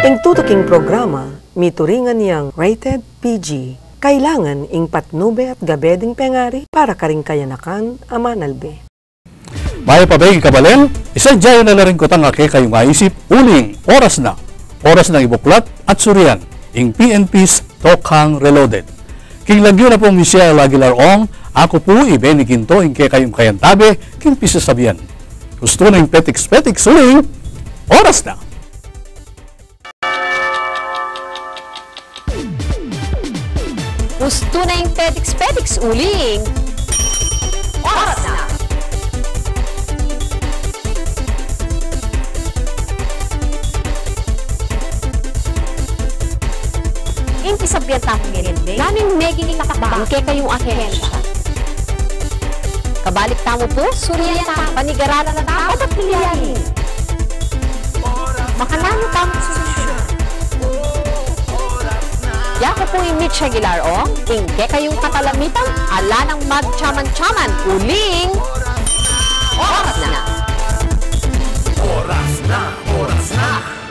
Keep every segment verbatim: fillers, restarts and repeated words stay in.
Ing tutuking programa, mituringan niyang rated P G. Kailangan ing patnube at gabeding pengari para karing kayanakan amanalbe. Maya pabay kabalen, isadyayo na rin ko tangake kayong maisip, uling, oras na. Oras ng ibuklat at surian, ing P N P's Tokhang Reloaded. King lagyo na pong Michelle Aguilar Ong, ako po ibeniginto ing kay kayong kayantabe, king pisasabihan. Gusto na yung petiks-petiks uling, oras na. Gusto na yung petiks-petiks uling, oras na. Inti sabihan tapong nirinde, naming meging takbang kay kayong ahensya. Kabalik tamo po, surya tamo, panigaralan na tamo, at piliyanin. Makalano tamo sa susunod. Yako po yung Mitch Aguilar Ong, ingke kayong katalamitan, ala ng magchaman-chaman, uling, oras na. Oras na, oras na.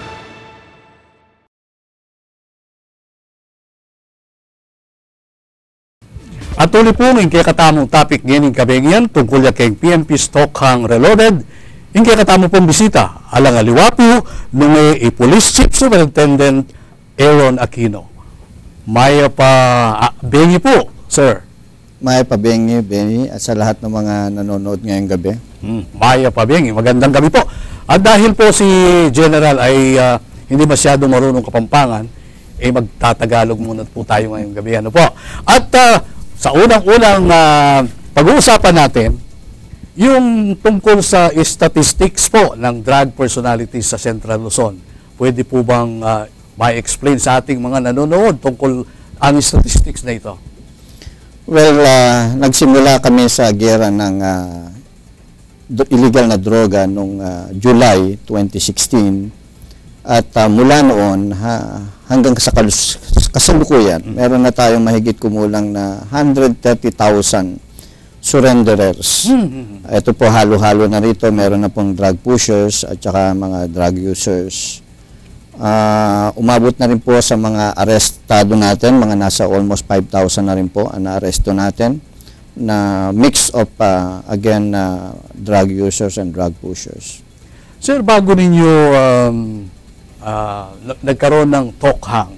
At tuloy po ng ingke katamong topic ngayon kabengyan tungkol ya kay P N P's Tokhang Reloaded. Ingke katamo pong bisita, alang aliwapo, nung e Police Chief Superintendent Aaron Aquino. Maya pa ah, Bengi po, sir. Maya pa Bengi, Bengi, at sa lahat ng mga nanonood ngayong gabi. Hmm, Maya pa Bengi, magandang gabi po. At dahil po si General ay uh, hindi masyadong marunong Kapampangan, eh magtatagalog muna po tayo ngayong gabi. Ano po? At uh, sa unang-unang uh, pag-uusapan natin, yung tungkol sa statistics po ng drug personalities sa Central Luzon. Pwede po bang uh, ma-explain sa ating mga nanonood tungkol ang statistics na ito? Well, uh, nagsimula kami sa gera ng uh, illegal na droga noong uh, July twenty sixteen at uh, mula noon ha, hanggang sa kasalukuyan, mm-hmm. meron na tayong mahigit kumulang na one hundred thirty thousand surrenderers. Mm-hmm. Ito po halo-halo na rito, meron na pong drug pushers at saka mga drug users. Uh, umabot na rin po sa mga arestado natin, mga nasa almost five thousand na rin po ang naaresto natin na mix of, uh, again, uh, drug users and drug pushers. Sir, bago ninyo um, uh, nagkaroon ng Tokhang,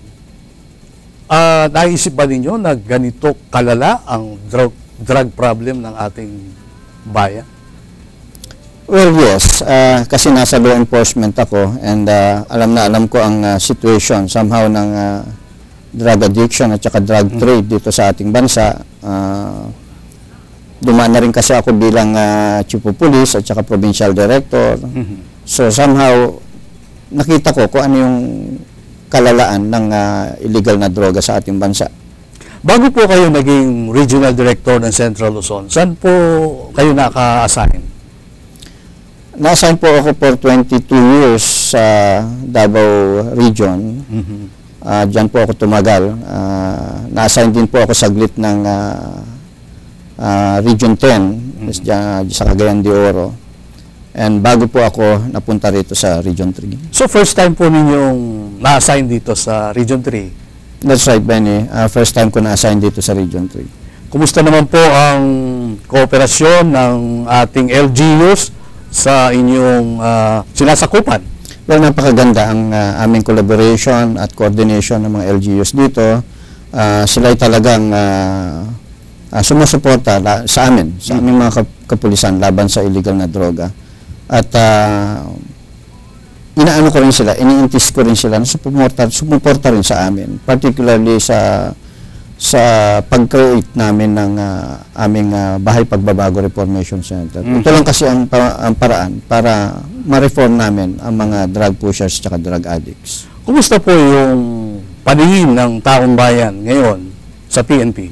uh, naisip ba ninyo na ganito kalala ang drug, drug problem ng ating bayan? Well, yes. Uh, kasi nasa law enforcement ako and uh, alam na alam ko ang uh, situation somehow ng uh, drug addiction at saka drug mm-hmm. trade dito sa ating bansa. Uh, dumaan na rin kasi ako bilang uh, chief of police at saka provincial director. Mm-hmm. So somehow nakita ko kung ano yung kalalaan ng uh, illegal na droga sa ating bansa. Bago po kayo naging regional director ng Central Luzon, saan po kayo naka-assign? Na-assign po ako for twenty-two years sa Davao Region. Mm-hmm. uh, Diyan po ako tumagal. Uh, na-assign din po ako saglit ng uh, uh, Region ten, mm-hmm. dyan, sa Cagayan de Oro. And bago po ako napunta rito sa Region three. So first time po ninyong na-assign dito sa Region three? That's right, Benny. Uh, first time ko na-assign dito sa Region three. Kumusta naman po ang kooperasyon ng ating L G Us sa inyong uh, sinasakupan? Well, napakaganda ang uh, aming collaboration at coordination ng mga L G Us dito. Uh, sila'y talagang uh, uh, sumusuporta la, sa amin, sa aming mga kap kapulisan laban sa illegal na droga. At uh, inaano ko rin sila, ini-insist ko rin sila na sumuporta, sumuporta rin sa amin, particularly sa sa pag-create namin ng uh, aming uh, Bahay Pagbabago Reformation Center. Mm-hmm. Ito lang kasi ang, ang paraan para ma-reform namin ang mga drug pushers at drug addicts. Kumusta po yung paningin ng taong bayan ngayon sa P N P?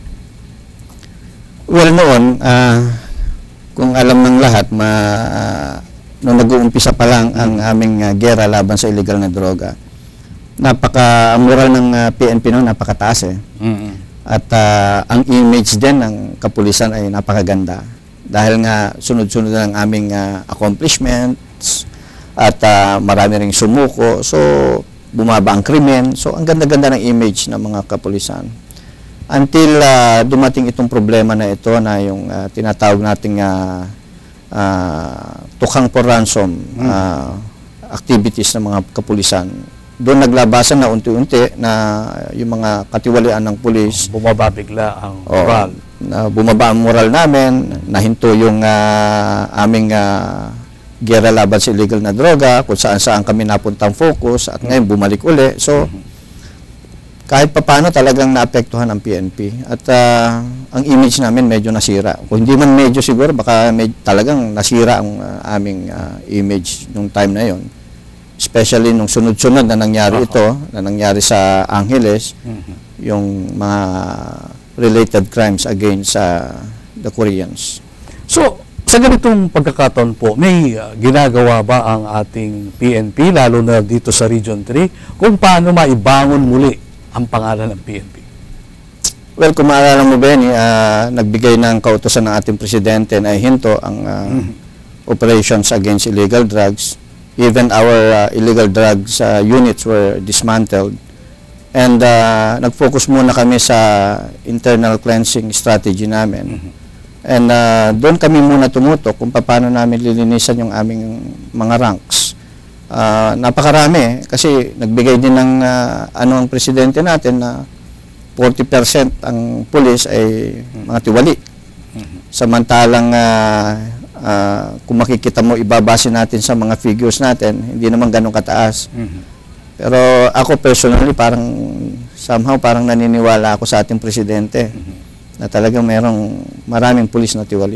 Well, noon, uh, kung alam ng lahat, ma, uh, nung nag-uumpisa pa lang ang aming uh, gera laban sa illegal na droga, napaka, ang moral ng uh, P N P noon, napakataas eh. Mm-hmm. At uh, ang image din ng kapulisan ay napakaganda. Dahil nga sunod-sunod ng aming uh, accomplishments at uh, marami ring sumuko. So, bumaba ang krimen. So, ang ganda-ganda ng image ng mga kapulisan. Until uh, dumating itong problema na ito na yung uh, tinatawag nating uh, uh, tukhang for ransom uh, activities ng mga kapulisan. Doon naglabasan na unti-unti na yung mga katiwalian ng pulis. Bumaba bigla ang Oo, moral. na bumaba ang moral namin, nahinto yung uh, aming uh, gera laban sa illegal na droga, kung saan-saan kami napuntang focus, at ngayon bumalik uli. So, kahit papano talagang naapektuhan ang P N P. At uh, ang image namin medyo nasira. Kung hindi man medyo siguro, baka med talagang nasira ang uh, aming uh, image nung time na yon. Especially nung sunod-sunod na nangyari uh-huh. ito, na nangyari sa Angeles, uh-huh. yung mga related crimes against uh, the Koreans. So, sa ganitong pagkakataon po, may uh, ginagawa ba ang ating P N P, lalo na dito sa Region three, kung paano maibangon muli ang pangalan ng P N P? Well, kung maalala mo, Benny, uh, nagbigay ng kautosan ng ating presidente na hinto ang uh, mm-hmm. operations against illegal drugs. Even our uh, illegal drugs uh, units were dismantled. And uh, nag-focus muna kami sa internal cleansing strategy namin. Mm-hmm. And uh, doon kami muna tumutok kung paano namin lilinisan yung aming mga ranks. Uh, napakarami kasi nagbigay din ng uh, ano ang presidente natin na forty percent ang pulis ay mga tiwali. Mm-hmm. Samantalang uh, uh, kung makikita mo, ibabase natin sa mga figures natin, hindi naman ganun kataas. Mm-hmm. Pero ako personally parang somehow parang naniniwala ako sa ating presidente mm-hmm. na talagang merong maraming pulis na tiwali.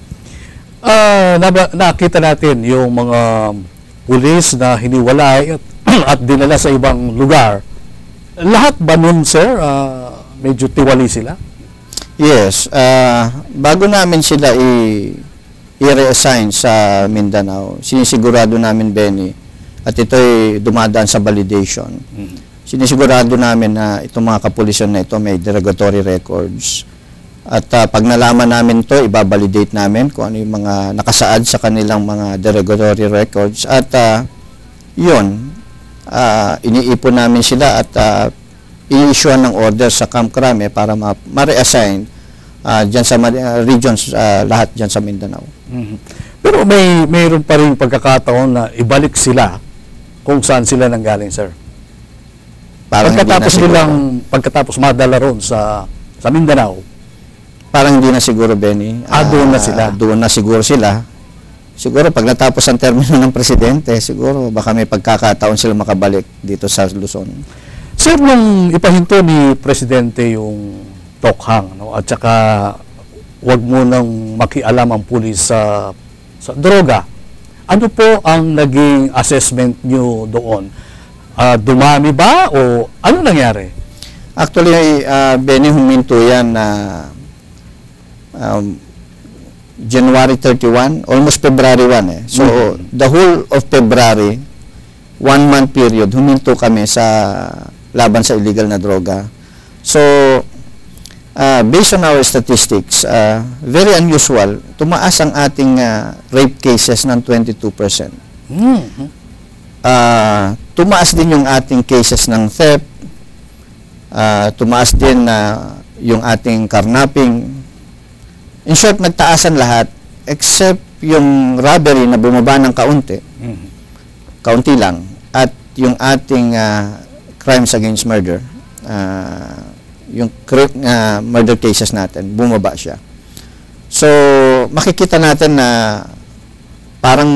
Uh, nakita natin yung mga pulis na hiniwalay at, at dinala sa ibang lugar. Lahat ba nun, sir, uh, medyo tiwali sila? Yes. Uh, bago namin sila i- i-reassign sa Mindanao, sinisigurado namin, Benny, at ito'y dumadaan sa validation. Mm-hmm. Sinisigurado namin na itong mga kapulisan na ito may derogatory records. At uh, pag nalaman namin to, ibabalidate namin kung ano yung mga nakasaad sa kanilang mga derogatory records. At uh, yun, uh, iniipon namin sila at uh, i-issuean ng order sa Camp Crame para ma-reassign uh, dyan sa uh, regions, uh, lahat dyan sa Mindanao. Mm-hmm. Pero may mayroon pa rin pagkakataon na ibalik sila kung saan sila nanggaling, sir. Parang pagkatapos nilang, pagkatapos madala ron sa, sa Mindanao, parang hindi na siguro, Benny. Ah, doon na sila. Uh, doon na siguro sila. Siguro pag natapos ang termino ng presidente, siguro baka may pagkakataon sila makabalik dito sa Luzon. Sir, nung ipahinto ni presidente yung tokhang, no, at saka wag mo nang makialam ang pulis sa, sa droga, ano po ang naging assessment nyo doon? Uh, dumami ba o ano nangyari? Actually, uh, Benny, huminto yan na uh, um, January thirty-first, almost February first eh. So, mm-hmm. the whole of February, one month period, huminto kami sa laban sa illegal na droga. So, uh, based on our statistics, uh, very unusual, tumaas ang ating uh, rape cases ng twenty-two percent. Mm-hmm. uh, tumaas din yung ating cases ng theft, uh, tumaas din uh, yung ating carnapping. In short, nagtaasan lahat except yung robbery na bumaba ng kaunti, mm-hmm. kaunti lang, at yung ating uh, crimes against murder, uh, yung uh, murder cases natin, bumaba siya. So, makikita natin na parang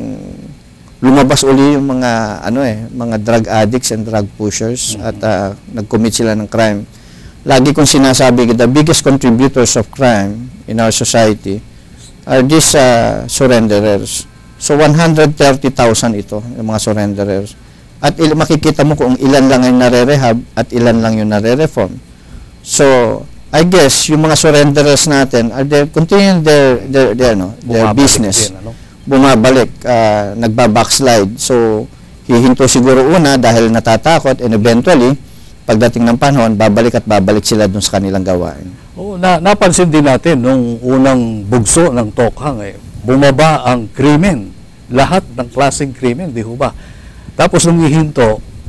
lumabas uli yung mga ano eh, mga drug addicts and drug pushers, mm-hmm. at uh, nag-commit sila ng crime. Lagi kong sinasabi, the biggest contributors of crime in our society are these uh, surrenderers. So, one hundred thirty thousand ito, yung mga surrenderers. At il- makikita mo kung ilan lang yung nare-rehab at ilan lang yung nare-reform. So, I guess, yung mga surrenderers natin are they continuing their, their, their, no, their business. Din, ano? Bumabalik, uh, nagba-backslide. So, hihinto siguro una dahil natatakot, and eventually, pagdating ng panahon, babalik at babalik sila dun sa kanilang gawain. Oh, na, napansin din natin nung unang bugso ng tokhang, eh, bumaba ang krimen. Lahat ng klaseng krimen, di ho ba? Tapos nung ihinto,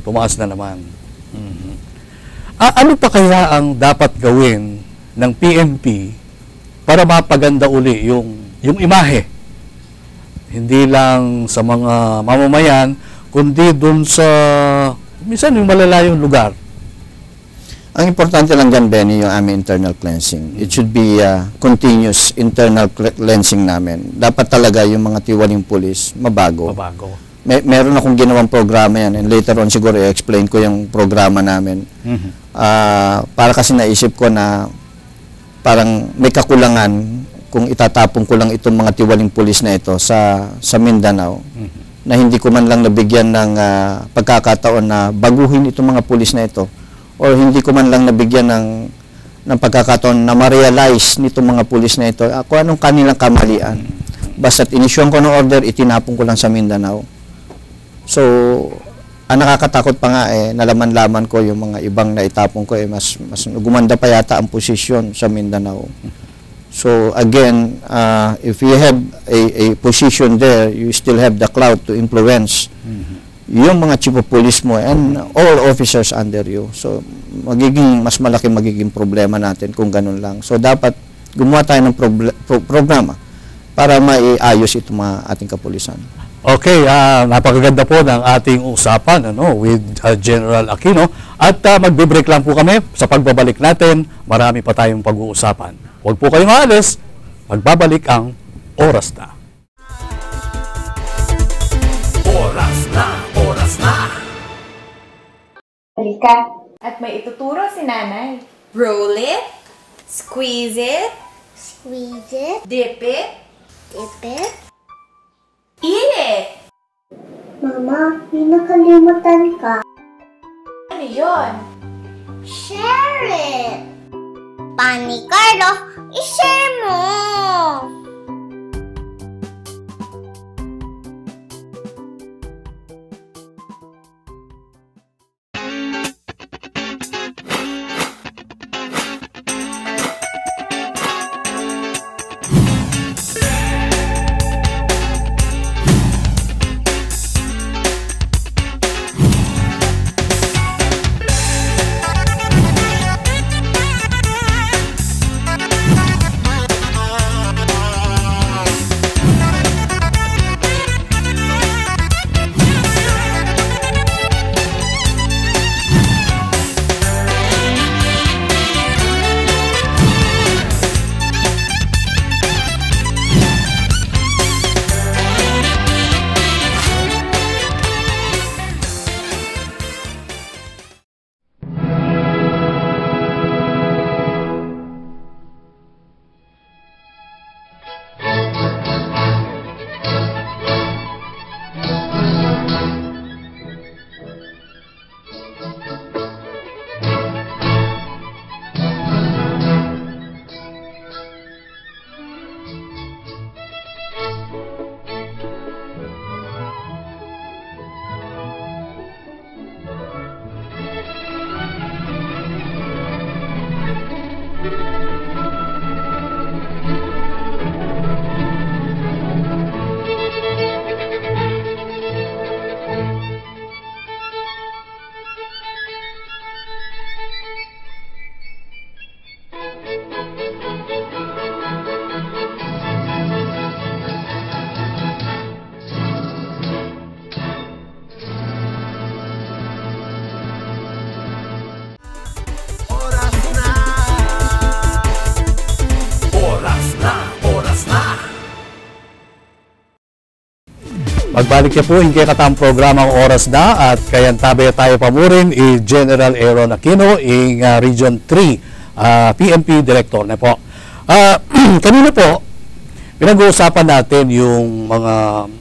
tumaas na naman. Mhm. Ah, ano pa kaya ang dapat gawin ng P N P para mapaganda uli yung, yung imahe? Hindi lang sa mga mamamayan, kundi dun sa, minsan yung malalayong lugar. Ang importante lang dyan, Benny, yung aming internal cleansing. It should be uh, continuous internal cleansing namin. Dapat talaga yung mga tiwaling pulis mabago. Mabago. May, meron akong ginawang programa yan, and later on siguro i-explain ko yung programa namin. Mhm. Uh, para kasi naisip ko na parang may kakulangan kung itatapon ko lang itong mga tiwaling pulis na ito sa, sa Mindanao, mm-hmm. na hindi ko man lang nabigyan ng uh, pagkakataon na baguhin itong mga pulis na ito, or hindi ko man lang nabigyan ng, ng pagkakataon na ma-realize nitong mga pulis na ito, uh, kung anong kanilang kamalian. Basta't inisyong ko ng order, itinapon ko lang sa Mindanao. So, ang nakakatakot pa nga eh, nalaman-laman ko yung mga ibang naitapon ko eh, mas, mas gumanda pa yata ang posisyon sa Mindanao. So again, uh, if you have a, a position there, you still have the clout to influence mm-hmm. yung mga chief of police mo and all officers under you. So magiging mas malaki magiging problema natin kung ganun lang. So dapat gumawa tayo ng pro- pro- programa para maiayos itong mga ating kapulisan. Okay, uh, napakaganda po ng ating usapan ano, with uh, General Aquino. At uh, magbe-break lang po kami. Sa pagbabalik natin, marami pa tayong pag-uusapan. Huwag po kayong aalis, magbabalik ang Oras Na. Oras na, oras na. Halika, at may ituturo si nanay. Roll it, squeeze it, Squeeze it, dip it, dip it. eat it. Mama, may nakalimutan ka. Ano yun? Share it. Pani Carlo, i-share mo. Magbalik niya po, hindi katang programang Oras Na at kayan tabi tayo pamurin i General Aaron Aquino ing uh, Region three uh, P N P Director na po. Uh, kanina po, pinag-uusapan natin yung mga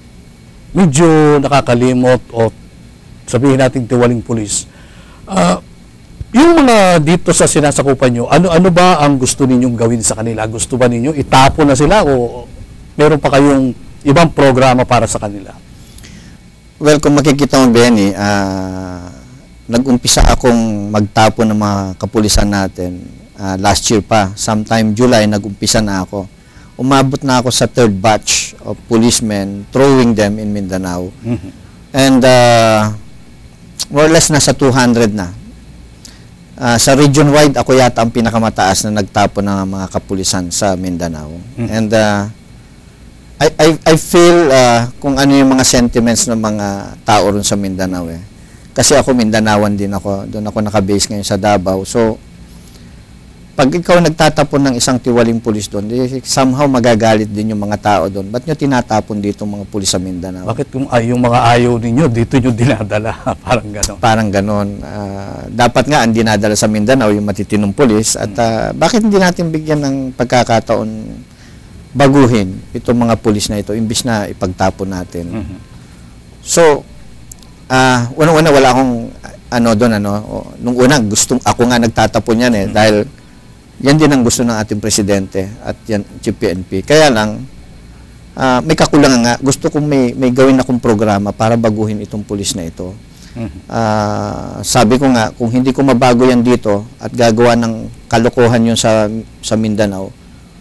medyo nakakalimot o sabihin natin tiwaling pulis. Uh, yung mga dito sa sinasakupan nyo, ano-ano ba ang gusto ninyong gawin sa kanila? Gusto ba ninyo itapon na sila o meron pa kayong ibang programa para sa kanila? Well, kung makikita mo, Benny, uh, nag-umpisa akong magtapon ng mga kapulisan natin uh, last year pa. Sometime July, nag-umpisa na ako. Umabot na ako sa third batch of policemen throwing them in Mindanao. Mm-hmm. And uh, more or less nasa two hundred na. Uh, sa region-wide, ako yata ang pinakamataas na nagtapon ng mga kapulisan sa Mindanao. Mm-hmm. And uh, I, I, I feel uh, kung ano yung mga sentiments ng mga tao ron sa Mindanao eh. Kasi ako Mindanaoan din ako. Doon ako nakabase ngayon sa Davao. So, pag ikaw nagtatapon ng isang tiwaling pulis doon, somehow magagalit din yung mga tao doon. Ba't nyo tinatapon dito mga pulis sa Mindanao? Bakit kung ay, yung mga ayaw ninyo, dito nyo dinadala? Parang gano'n. Parang gano'n. Uh, dapat nga ang dinadala sa Mindanao yung matitinong pulis. At uh, bakit hindi natin bigyan ng pagkakataon baguhin itong mga pulis na ito imbis na ipagtapon natin? Mm-hmm. So, uh, unang-una wala akong ano doon. Ano, nung una, gustong, ako nga nagtatapon yan eh. Mm-hmm. Dahil yan din ang gusto ng ating presidente at yan, Chief P N P. Kaya lang, uh, may kakulangan nga. Gusto kong may, may gawin akong programa para baguhin itong pulis na ito. Uh, sabi ko nga, kung hindi ko mabago yan dito at gagawa ng kalokohan yun sa, sa Mindanao,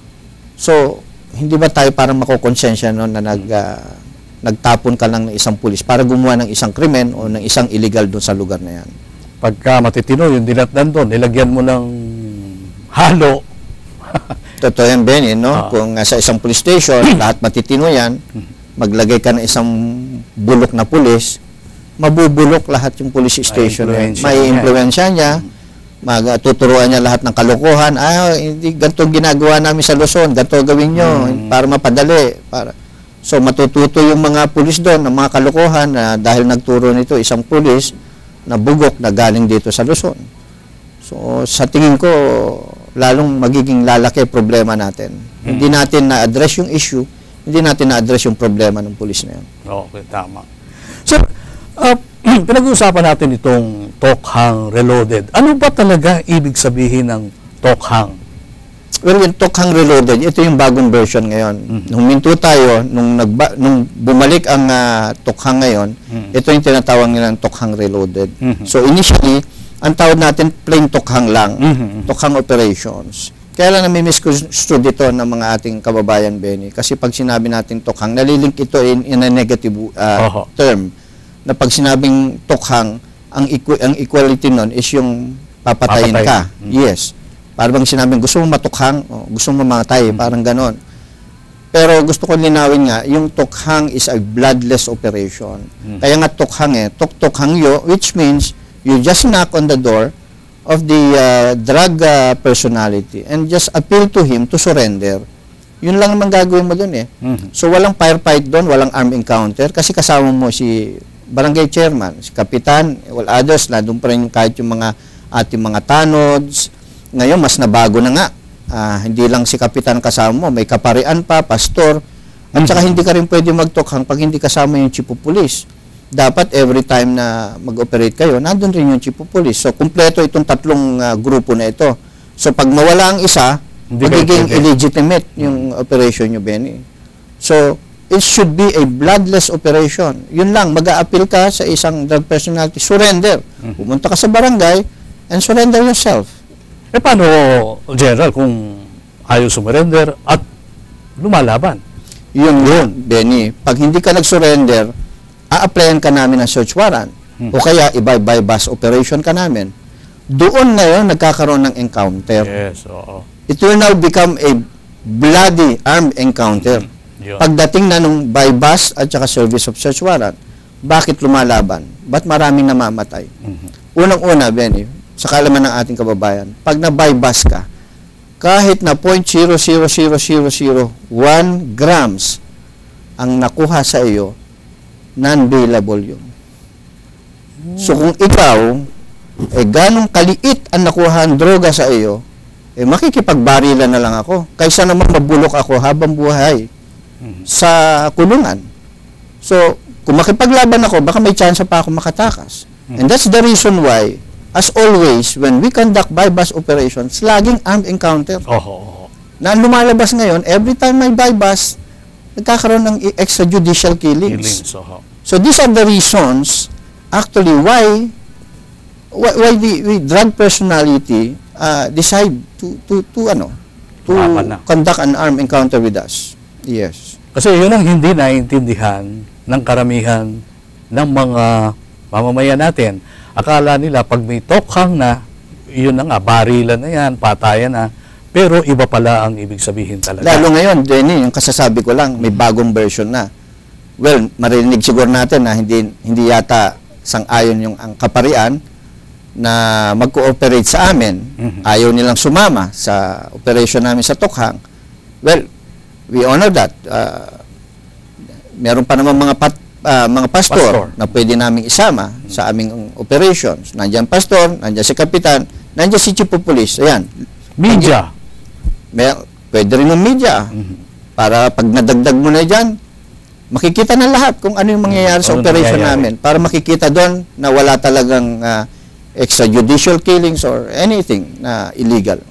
so, hindi ba tayo parang makokonsensya no, na nag, uh, nagtapon ka lang ng isang pulis para gumawa ng isang krimen o ng isang illegal doon sa lugar na yan? Pagka matitino, yung dinatnan doon, nilagyan mo ng halo. Totoo yan, Benny, no? Ah. Kung uh, sa isang police station, lahat matitino yan, maglagay ka ng isang bulok na pulis, mabubulok lahat yung police station. May influensya niya, magtuturuan niya lahat ng kalokohan. Ah, hindi, ganito ginagawa namin sa Luzon, ganito gawin nyo, hmm. para mapadali. Para. So, matututo yung mga pulis doon, ng mga kalokohan, na dahil nagturo nito isang pulis na bugok na galing dito sa Luzon. So, sa tingin ko, lalong magiging lalaki problema natin. Hmm. Hindi natin na-address yung issue, hindi natin na-address yung problema ng pulis na yan. Okay, tama. Sir, uh, pinag-uusapan natin itong Tokhang Reloaded. Ano ba talaga ibig sabihin ng Tokhang? Well, yung Tokhang Reloaded, ito yung bagong version ngayon. Mm-hmm. Nung minto tayo, nung, nagba, nung bumalik ang uh, Tokhang ngayon, mm-hmm. ito yung tinatawag nilang Tokhang Reloaded. Mm-hmm. So, initially, ang tawag natin plain Tokhang lang, mm-hmm. Tokhang operations. Kaya lang nami-misconstrue dito ng mga ating kababayan, Benny. Kasi pag sinabi natin Tokhang, nalilink ito in, in a negative uh, term. Na pag sinabing Tokhang, ang, equ ang equality nun is yung papatayin, papatayin. ka. Mm-hmm. Yes. Para bang sinabing gusto mo matukhang, o gusto mo mamatay, mm-hmm. parang ganon. Pero gusto ko linawin nga, yung Tokhang is a bloodless operation. Mm-hmm. Kaya nga Tokhang eh, Tok-Tokhang yo, which means you just knock on the door of the uh, drug uh, personality and just appeal to him to surrender. Yun lang naman gagawin mo dun eh. Mm-hmm. So, walang firefight doon, walang armed encounter kasi kasama mo si barangay chairman, si kapitan, well, others na doon pa rin kahit yung mga ating mga tanods. Ngayon, mas nabago na nga. Uh, hindi lang si kapitan kasama mo, may kaparian pa, pastor. At saka hindi ka rin pwede magtokhang pag hindi kasama yung chief of police. Dapat every time na mag-operate kayo, nandun rin yung chief of police. So, kumpleto itong tatlong uh, grupo na ito. So, pag mawala ang isa, hindi magiging illegitimate yung operation nyo, Benny. So, it should be a bloodless operation. Yun lang, mag-a-appeal ka sa isang drug personality, surrender. Pumunta ka sa barangay and surrender yourself. Eh, paano, General, kung ayaw surrender at lumalaban? Yun yun, Benny. Pag hindi ka nag-surrender, a-applyan ka namin ng search warrant. Hmm. O kaya, iba-bypass operation ka namin. Doon ngayon, nagkakaroon ng encounter. Yes, oo. It will now become a bloody armed encounter. Hmm. Pagdating na nung bypass at saka service of search warrant, bakit lumalaban? Ba't maraming namamatay? Hmm. Unang-una, Benny, sa kaalaman ng ating kababayan, pag na-bypass ka, kahit na zero point zero zero zero zero zero one grams ang nakuha sa iyo, non-bailable yun. So, kung ikaw, eh, ganong kaliit ang nakuhaan droga sa iyo, eh, makikipagbarilan na lang ako. Kaysa naman mabulok ako habang buhay mm-hmm. sa kulungan. So, kung makipaglaban ako, baka may chance pa ako makatakas. Mm-hmm. And that's the reason why, as always, when we conduct bypass operations, laging armed encounter. Oh, oh, oh. Na lumalabas ngayon, every time may bypass, nagkakaroon ng extrajudicial killings. killings oh. So these are the reasons actually why why, why the, the drug personality uh, decide to to to ano to conduct an armed encounter with us. Yes. Kasi yun ang hindi naiintindihan ng karamihan ng mga mamamayan natin. akala nila pag may tokhang na, yun na nga, barilan na yan, patayan na, pero iba pala ang ibig sabihin talaga. Lalo ngayon, Jenny, yung kasasabi ko lang, may bagong version na. Well, marinig siguro natin na hindi hindi yata sang-ayon yung ang kaparian na mag-cooperate sa amin. Mhm. Ayaw nilang sumama sa operation namin sa Tokhang. Well, we honor that. Uh, meron pa naman mga pat, uh, mga pastor, Pastor. na pwede naming isama sa aming operations. Nandiyan pastor, nandiyan si kapitan, nandiyan si chief of police. Ayan. Media. May, pwede rin ng media. Para pag nadagdag mo na dyan, makikita na lahat kung ano yung mangyayari sa Ano operation nangyayari. namin. Para makikita doon na wala talagang uh, extrajudicial killings or anything na illegal.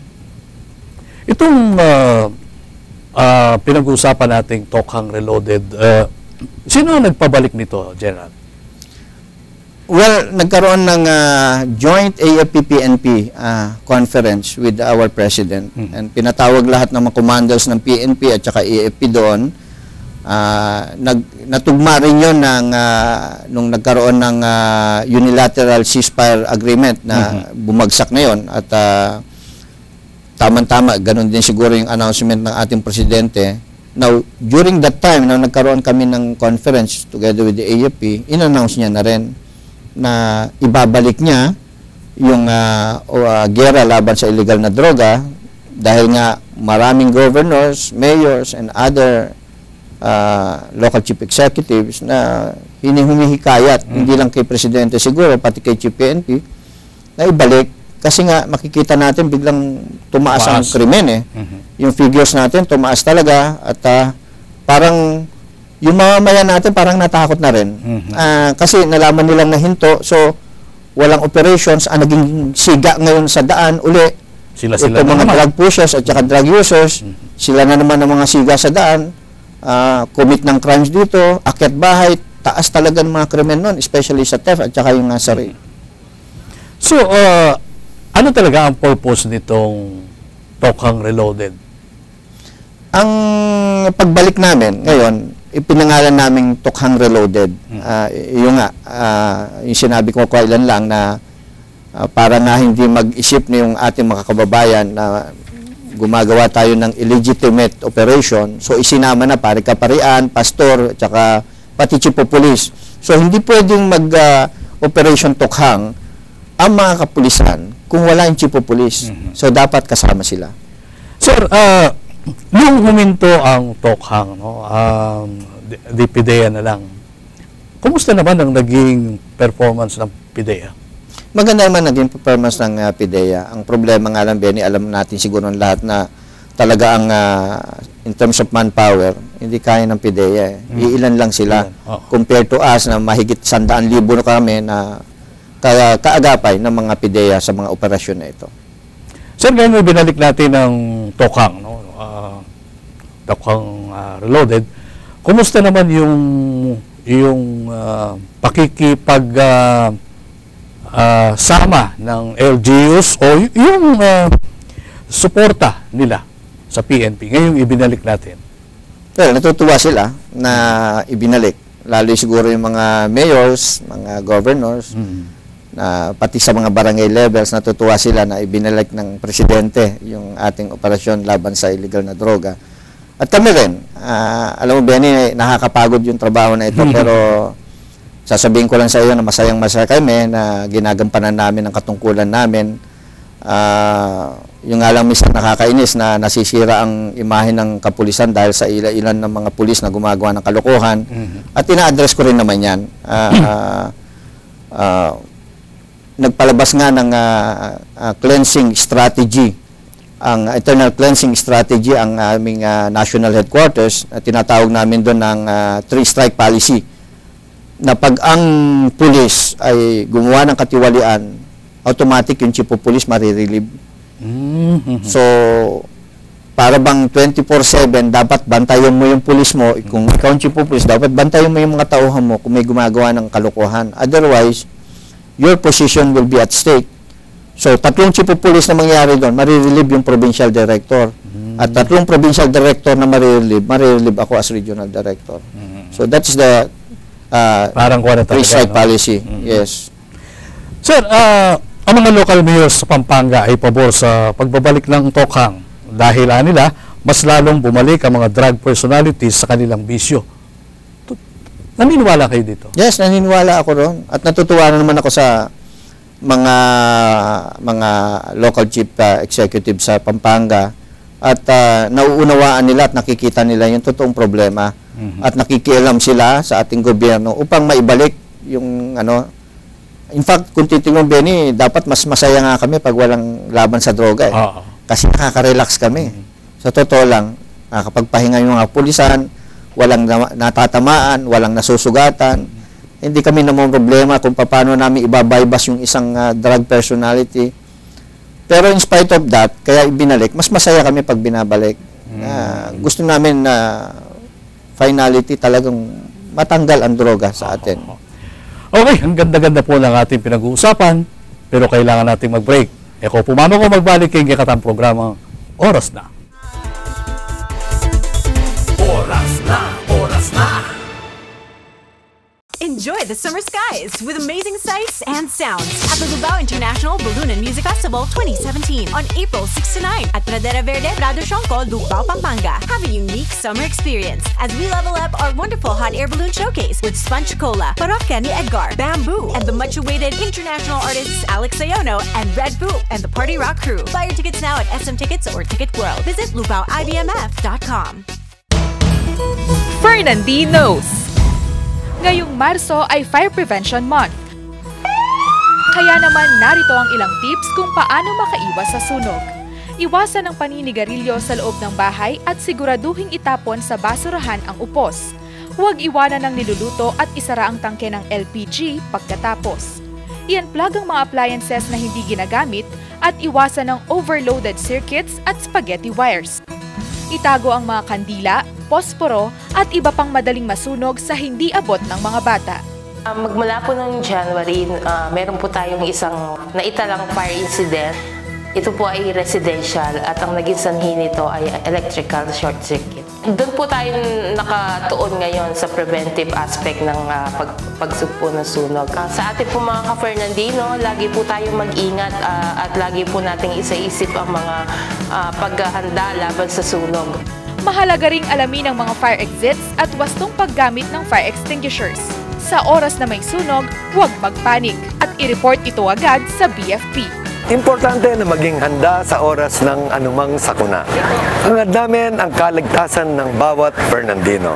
Itong uh, uh, pinag-uusapan nating Tokhang Reloaded, uh, sino ang nagpabalik nito, General? Well, nagkaroon ng uh, joint A F P P N P uh, conference with our president. Mhm. And pinatawag lahat ng mga commanders ng P N P at saka A F P doon. Uh, nag, natugma rin yun ng, uh, nung nagkaroon ng uh, unilateral ceasefire agreement na bumagsak na yun. At uh, tama-tama, ganun din siguro yung announcement ng ating presidente. Now, during that time, nung nagkaroon kami ng conference together with the A F P, in-announce niya na rin na ibabalik niya yung uh, uh, gera laban sa illegal na droga dahil nga maraming governors, mayors, and other uh, local chief executives na hinihumihikayat, mm. hindi lang kay Presidente siguro, pati kay Chief P N P, na ibalik. Kasi nga, makikita natin biglang tumaas, Tumaas. ang krimen eh. Mhm. Yung figures natin, tumaas talaga at uh, parang yung mamamayan natin parang natakot na rin. Mhm. Ah, kasi nalaman nilang nahinto, so walang operations, ang naging siga ngayon sa daan uli. Sila-sila Ito na mga naman. drug pushers at saka drug users, sila na naman ang mga siga sa daan, ah, commit ng crimes dito, akyat bahay, taas talaga ng mga krimen nun, especially sa theft at saka yung nasa rape. So, uh, ano talaga ang purpose nitong Tokhang Reloaded? Ang pagbalik namin ngayon, ipinangalan naming Tokhang Reloaded. Ah, yung nga, ah, yung sinabi ko kailan lang na ah, para nga hindi mag-isip na yung ating mga kababayan na gumagawa tayo ng illegitimate operation. So, isinama na pare kaparian, pastor, at saka pati chief of police. So, hindi pwedeng mag-operation Tokhang ang mga kapulisan kung wala yung chief of police. So, dapat kasama sila. Sir, uh, nung huminto ang Tokhang, no, um, D P D E A na lang, kumusta naman ang naging performance ng P D E A? Maganda naman naging performance ng uh, P D E A. Ang problema nga lang, Benny, alam natin siguro ng lahat na talaga ang uh, in terms of manpower, hindi kaya ng P D E A. Eh. Iilan lang sila. Ilan, oo. Compared to us na mahigit sandaan libo na kami na ka kaagapay ng mga P D E A sa mga operasyon na ito. Sir, ngayon binalik natin ang Tokhang, no? Uh, Tokhang uh, Reloaded. Kumusta naman yung yung uh, pakikipag uh, uh, sama ng L G Us o y- yung uh, suporta nila sa P N P? Ngayon ibinalik natin. Well, natutuwa sila na ibinalik. Lalo siguro yung mga mayors, mga governors, na pati sa mga barangay levels, natutuwa sila na ibinalik ng presidente yung ating operasyon laban sa illegal na droga. At kami rin, ah, alam mo, Benny, nakakapagod yung trabaho na ito, pero sasabihin ko lang sa iyo na masayang masaya kami na ginagampanan namin ang katungkulan namin. Ah, yung nga lang minsan nakakainis na nasisira ang imahe ng kapulisan dahil sa ila-ilan ng mga pulis na gumagawa ng kalokohan. At ina-address ko rin naman yan. Ah, ah, ah, nagpalabas nga ng uh, uh, cleansing strategy, ang internal cleansing strategy ang aming uh, national headquarters, na tinatawag namin doon ng uh, three-strike policy, na pag ang pulis ay gumawa ng katiwalian, automatic yung chief of police marirelieve. Mm-hmm. So, para bang twenty-four seven, dapat bantayan mo yung pulis mo. Kung ikaw ang chief of police, dapat bantayan mo yung mga tauhan mo kung may gumagawa ng kalokohan. Otherwise, your position will be at stake. So, tatlong chief of police na mangyayari doon, marirelieve yung provincial director. Mm-hmm. At tatlong provincial director na marirelieve, marirelieve ako as regional director. Mm-hmm. So, that is the uh, Parang kuha na talaga, three-strike no? policy. Mm-hmm. Yes. Sir, ah, ang mga local mayors sa Pampanga ay pabor sa pagbabalik ng tokhang dahil ah, nila mas lalong bumalik ang mga drug personalities sa kanilang bisyo. Tu- Naniniwala kayo dito? Yes, naniniwala ako ron. At natutuwa na naman ako sa mga mga local chief uh, executive sa Pampanga at uh, nauunawaan nila at nakikita nila yung totoong problema mm-hmm. at nakikialam sila sa ating gobyerno upang maibalik yung ano. In fact, kung titingnan Benny, dapat mas masaya nga kami pag walang laban sa droga eh. Uh-huh. Kasi nakaka-relax kami. Mm-hmm. Sa totoo lang, nakakapagpahinga yung mga pulisan, walang na- natatamaan, walang nasusugatan. Mm-hmm. Hindi kami namang problema kung paano namin ibabaybas yung isang uh, drug personality. Pero in spite of that, kaya ibinalik, mas masaya kami pag binabalik. Mm. Uh, gusto namin na uh, finality talagang matanggal ang droga sa atin. Okay, ang ganda-ganda po ng ating pinag-uusapan, pero kailangan natin mag-break. Eko, pumama ko magbalik kay katang programa Oras Na. Oras na, oras na. Enjoy the summer skies with amazing sights and sounds at the Lubao International Balloon and Music Festival twenty seventeen on April sixth to ninth at Pradera Verde, Prado Xonco, Lubao, Pampanga. Have a unique summer experience as we level up our wonderful hot air balloon showcase with Sponge Cola, Parokya ni Edgar, Bamboo, and the much-awaited international artists Alex Sayono and Red Boo and the Party Rock crew. Buy your tickets now at S M Tickets or Ticket World. Visit lubao I B M F dot com. Fernandinos. Ngayong Marso ay Fire Prevention Month. Kaya naman narito ang ilang tips kung paano makaiwas sa sunog. Iwasan ang paninigarilyo sa loob ng bahay at siguraduhing itapon sa basurahan ang upos. Huwag iwanan ng niluluto at isara ang tangke ng L P G pagkatapos. I-unplug ang mga appliances na hindi ginagamit at iwasan ng overloaded circuits at spaghetti wires. Itago ang mga kandila, posporo at iba pang madaling masunog sa hindi abot ng mga bata. Uh, magmula po noong January, uh, meron po tayong isang naitalang fire incident. Ito po ay residential at ang naging sanhi nito ay electrical short circuit. Doon po tayo nakatuon ngayon sa preventive aspect ng uh, pag, pagsugpo ng sunog. Uh, sa ating po mga ka-Fernandino, lagi po tayong mag-ingat uh, at lagi po nating isa-isip ang mga uh, paghahanda laban sa sunog. Mahalaga ring alamin ang mga fire exits at wastong paggamit ng fire extinguishers. Sa oras na may sunog, huwag magpanik at i-report ito agad sa B F P. Importante na maging handa sa oras ng anumang sakuna. Hangad namin ang kaligtasan ng bawat Fernandino.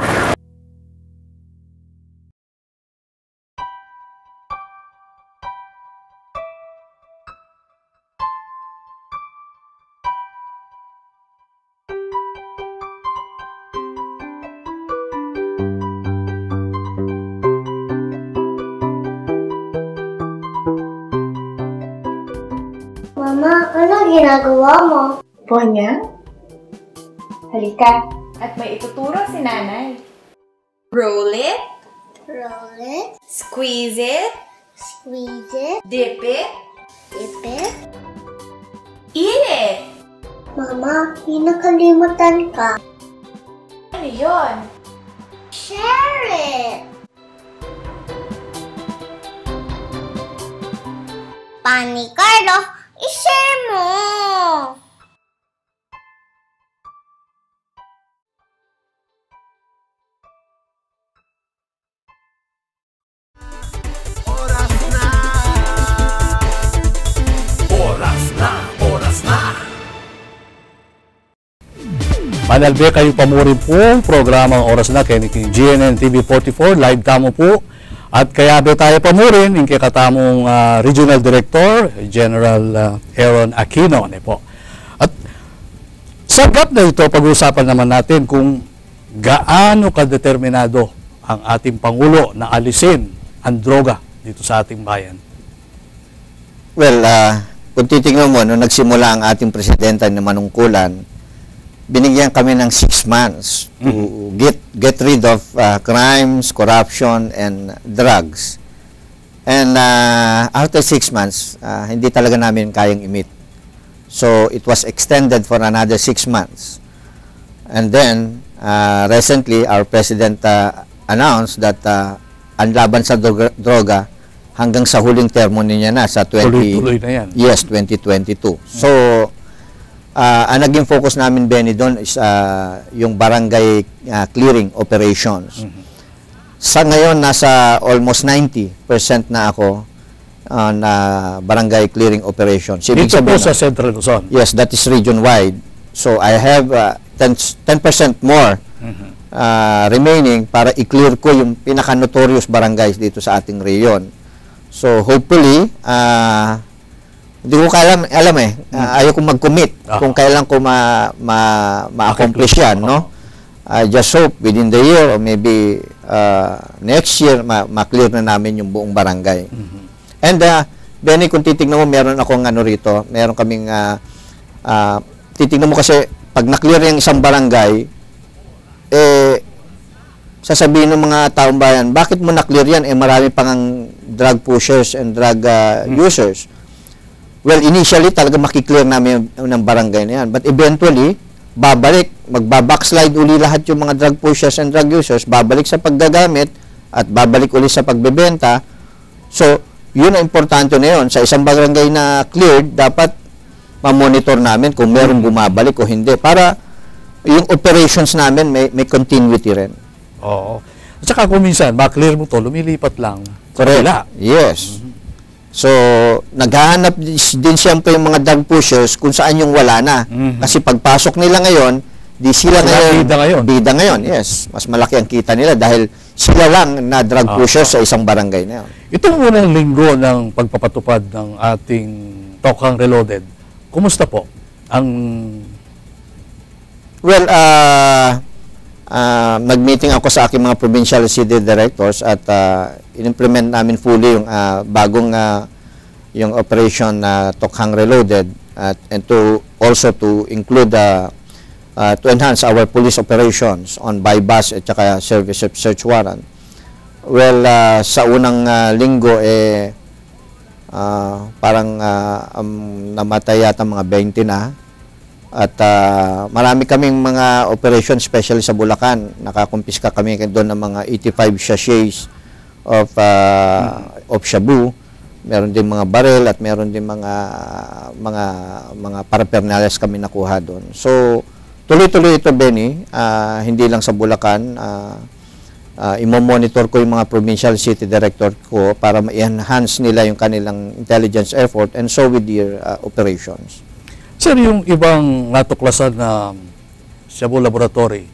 Mama, ano ginagawa mo? Ponya? Halika. At may ituturo si nanay. Roll it. Roll it. Squeeze it. Squeeze it. Dip it. Dip it. Eat it. Mama, may nakalimutan ka. Ano yun? Share it. Pani Carlo, i-share mo. Manalbe kayo pamurin pong programang Oras Na kay G N N T V forty-four, live tamo po. At kaya ba tayo pamurin yung katamong uh, Regional Director, General uh, Aaron Aquino. Ne po. At sa gap na ito, pag-usapan naman natin kung gaano kadeterminado ang ating Pangulo na alisin ang droga dito sa ating bayan. Well, uh, kung titingnan mo, nung nagsimula ang ating presidente na manungkulan, binigyan kami ng six months to mm-hmm. get get rid of uh, crimes, corruption, and drugs. And uh, after six months, uh, hindi talaga namin kayang i-meet. So it was extended for another six months. And then, uh, recently, our president uh, announced that uh, ang laban sa droga, droga hanggang sa huling termo niya na sa twenty Tuloy-tuloy na yan. Yes, twenty twenty-two. So, uh, ang naging focus namin, Benny, doon is uh, yung barangay uh, clearing operations. Mm-hmm. Sa ngayon, nasa almost ninety percent na ako uh, na barangay clearing operations. Ibig Dito po sabihin sa na- Central Luzon. Yes, that is region-wide. So, I have uh, ten percent more uh, remaining para i-clear ko yung pinaka-notorious barangays dito sa ating region. So, hopefully, uh, hindi ko kailan, alam eh, uh, ayaw kong mag-commit Ah. kung kailan ko ma, ma, ma-accomplish yan, no? I just hope within the year or maybe uh, next year, ma- ma-clear na namin yung buong barangay. And, uh, Benny, kung titignan mo, meron akong ano rito, meron kaming, uh, uh, titignan mo kasi, pag na-clear yung isang barangay, eh, sasabihin ng mga taong bayan, bakit mo na-clear yan? Eh, marami pang ang drug pushers and drug uh, Hmm. users. Well, initially, talaga makiklear namin yung- ng barangay na yan. But eventually, babalik, magbabackslide uli lahat yung mga drug pushers and drug users, babalik sa paggagamit, at babalik uli sa pagbebenta. So, yun ang importante na yun. Sa isang barangay na cleared, dapat ma-monitor namin kung merong bumabalik o hindi. Para yung operations namin may, may continuity rin. Oo. At saka kung minsan, ma-clear mo to, lumilipat lang. sa Correct. kabila. Yes. So, naghahanap dis- din siyempre yung mga drug pushers kung saan yung wala na. Kasi pagpasok nila ngayon, di sila Sila ngayon, bida ngayon. bida ngayon, yes. Mas malaki ang kita nila dahil sila lang na drug Ah. pushers sa isang barangay na yun. Itong unang linggo ng pagpapatupad ng ating Tokhang Reloaded, kumusta po ang... Well, uh, uh, nag-meeting ako sa aking mga provincial city directors at uh, in-implement namin fully yung uh, bagong uh, yung operation na uh, Tokhang Reloaded at and to also to include uh, uh, to enhance our police operations on bypass at saka service of search warrant. Well, uh, sa unang uh, linggo eh uh, parang uh, um, namatay yata mga twenty na. At uh, marami kaming mga operation, especially sa Bulacan. Nakakumpiska kami doon ng mga eighty-five sachets of, uh, of shabu. Meron din mga barrel at meron din mga mga mga paraphernalias kami nakuha doon. So, tuloy-tuloy ito, Benny. Uh, hindi lang sa Bulacan. Uh, uh, imo-monitor ko yung mga provincial city director ko para ma-enhance nila yung kanilang intelligence effort and so with their uh, operations. Sir, yung ibang natuklasan na Shabu Laboratory,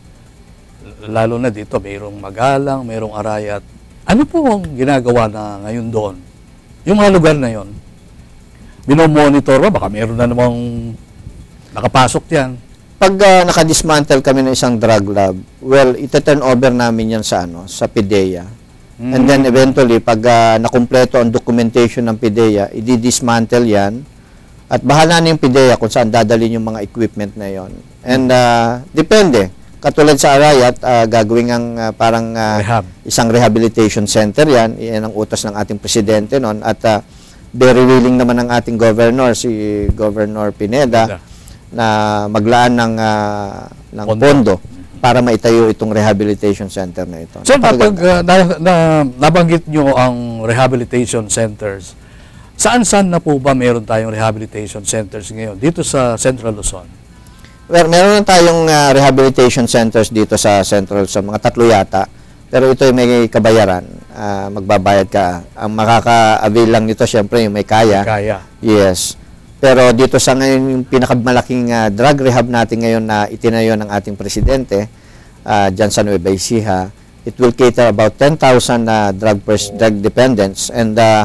lalo na dito, mayroong Magalang, mayroong Arayat. Ano po ang ginagawa na ngayon doon? Yung mga lugar na yon, binomonitor ba? Baka mayroon na namang nakapasok yan. Pag uh, nakadismantle kami ng isang drug lab, well, ita-turn over namin yan sa ano, sa PIDEA. Mm. And then eventually, pag uh, nakumpleto ang documentation ng PIDEA, i-dismantle yan. At bahala na yung PIDEA kung saan dadalhin yung mga equipment na yon. And uh, depende. Katulad sa Arayat, uh, gagawin ang uh, parang uh, Rehab. isang rehabilitation center yan. Yan ang utos ng ating presidente noon. At uh, very willing naman ng ating governor, si Governor Pineda, Pineda. na maglaan ng, uh, ng Pondo. pondo para maitayo itong rehabilitation center na ito. Sir, pag Napakaganda. uh, na, na, nabanggit nyo ang rehabilitation centers, saan-saan na po ba meron tayong rehabilitation centers ngayon dito sa Central Luzon? Well, meron na tayong uh, rehabilitation centers dito sa Central, sa mga tatlo yata. Pero ito ay may kabayaran. Uh, magbabayad ka. Ang makaka-avail lang nito, syempre, yung may kaya. Kaya. Yes. Pero dito sa ngayon, yung pinakamalaking uh, drug rehab natin ngayon na itinayo ng ating presidente, uh, dyan sa Nueva Ecija, it will cater about ten thousand uh, drug, pers- drug dependents. And uh,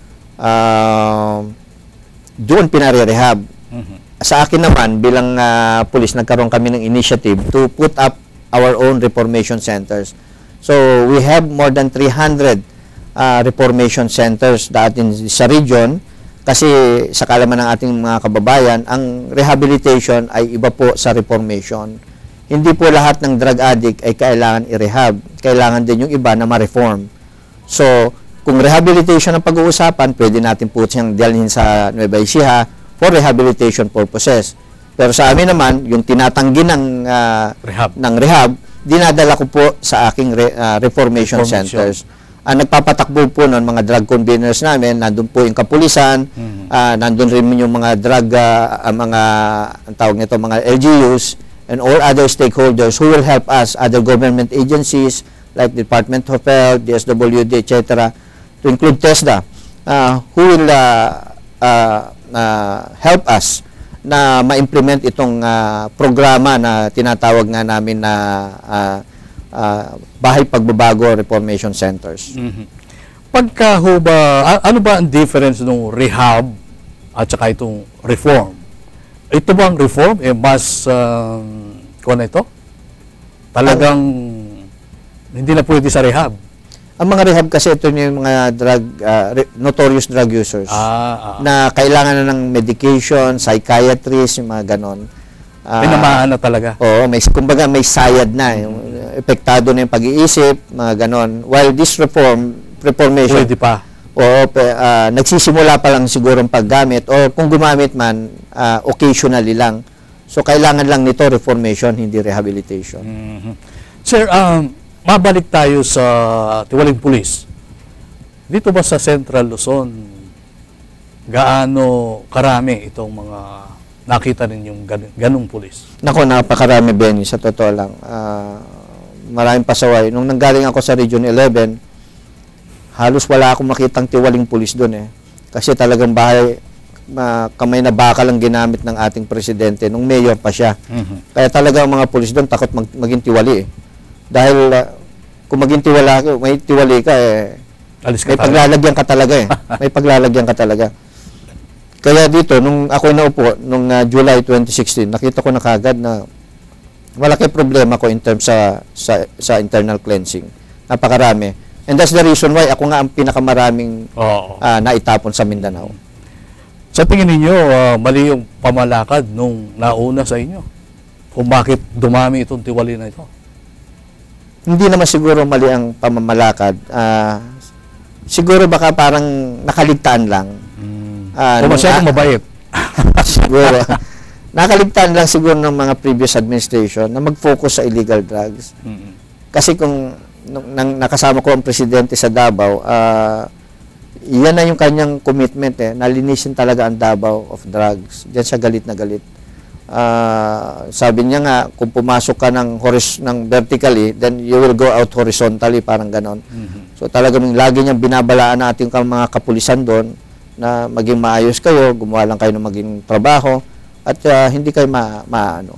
uh, doon pinare-rehab. Mhm. Sa akin naman, bilang uh, pulis, nagkaroon kami ng initiative to put up our own reformation centers. So, we have more than three hundred uh, reformation centers datin sa region kasi sa kalaman ng ating mga kababayan, ang rehabilitation ay iba po sa reformation. Hindi po lahat ng drug addict ay kailangan i-rehab. Kailangan din yung iba na ma-reform. So, kung rehabilitation ang pag-uusapan, pwede natin po siyang dalhin sa Nueva Ecija for rehabilitation purposes. Pero sa amin naman, yung tinatanggi ng, uh, Rehab. ng rehab, dinadala ko po sa aking re, uh, reformation, Reformation. centers. uh, nagpapatakbo po ng mga drug conveners namin, nandun po yung kapulisan, mm-hmm. uh, nandun rin yung mga drug, uh, mga, ang tawag nito, mga L G Us, and all other stakeholders who will help us, other government agencies, like Department of Health, D S W D, et cetera, to include TESDA, uh, who will uh, uh, uh, help us na ma-implement itong uh, programa na tinatawag nga namin na uh, uh, Bahay Pagbabago Reformation Centers. Mm-hmm. Pagka ho ba, ano ba ang difference ng rehab at saka itong reform? Ito bang reform, eh, mas, uh, kung ano ito? Talagang ano? Hindi na pwede sa rehab. Ang mga rehab kasi ito yung mga drug, uh, notorious drug users ah, ah. na kailangan na ng medication, psychiatrist, yung mga ganon. Uh, Pinamaan na talaga. Oo, may, kumbaga may sayad na, yung epektado na yung pag-iisip, mga ganon. While this reform, reformation, pwede pa. Oo, uh, nagsisimula pa lang siguro ang paggamit o kung gumamit man, uh, occasionally lang. So, kailangan lang nito reformation, hindi rehabilitation. Mm-hmm. Sir, um, mabalik tayo sa Tiwaling Police. Dito ba sa Central Luzon, gaano karami itong mga nakita ninyong gan ganong pulis? Nako, napakarami, Benny, sa totoo lang. Uh, maraming pasaway. Nung nanggaling ako sa Region eleven, halos wala akong makitang tiwaling pulis doon eh. Kasi talagang bahay, uh, kamay na bakal ang ginamit ng ating presidente nung mayor pa siya. Mm-hmm. Kaya talagang mga pulis doon takot mag maging tiwali eh. Dahil uh, kung maging tiwala, may tiwali ka eh, Alis ka may talaga. paglalagyan ka talaga eh. May paglalagyan ka talaga. Kaya dito, nung ako naupo, nung uh, July twenty sixteen, nakita ko na kagad na malaki problema ko in terms sa, sa, sa internal cleansing. Napakarami. And that's the reason why ako nga ang pinakamaraming oh. uh, naitapon sa Mindanao. Sa tingin ninyo, uh, mali yung pamalakad nung nauna sa inyo? Kung bakit dumami itong tiwali na ito? Hindi naman siguro mali ang pamamalakad. Uh, siguro baka parang nakaligtaan lang. Hmm. Uh, o masyadong uh, mabait. Siguro. Nakaligtaan lang siguro ng mga previous administration na mag-focus sa illegal drugs. Mm-hmm. Kasi kung nung, nang, nakasama ko ang presidente sa Davao, uh, yan na yung kanyang commitment eh. Nalinisin talaga ang Davao of drugs. Diyan siya galit na galit. Uh, sabi niya nga, kung pumasok ka ng, horis, ng vertically, then you will go out horizontally, parang ganon. Mm-hmm. So talagang lagi niyang binabalaan natin ang mga kapulisan doon na maging maayos kayo, gumawa lang kayo ng maging trabaho, at uh, hindi kayo ma, ma ano.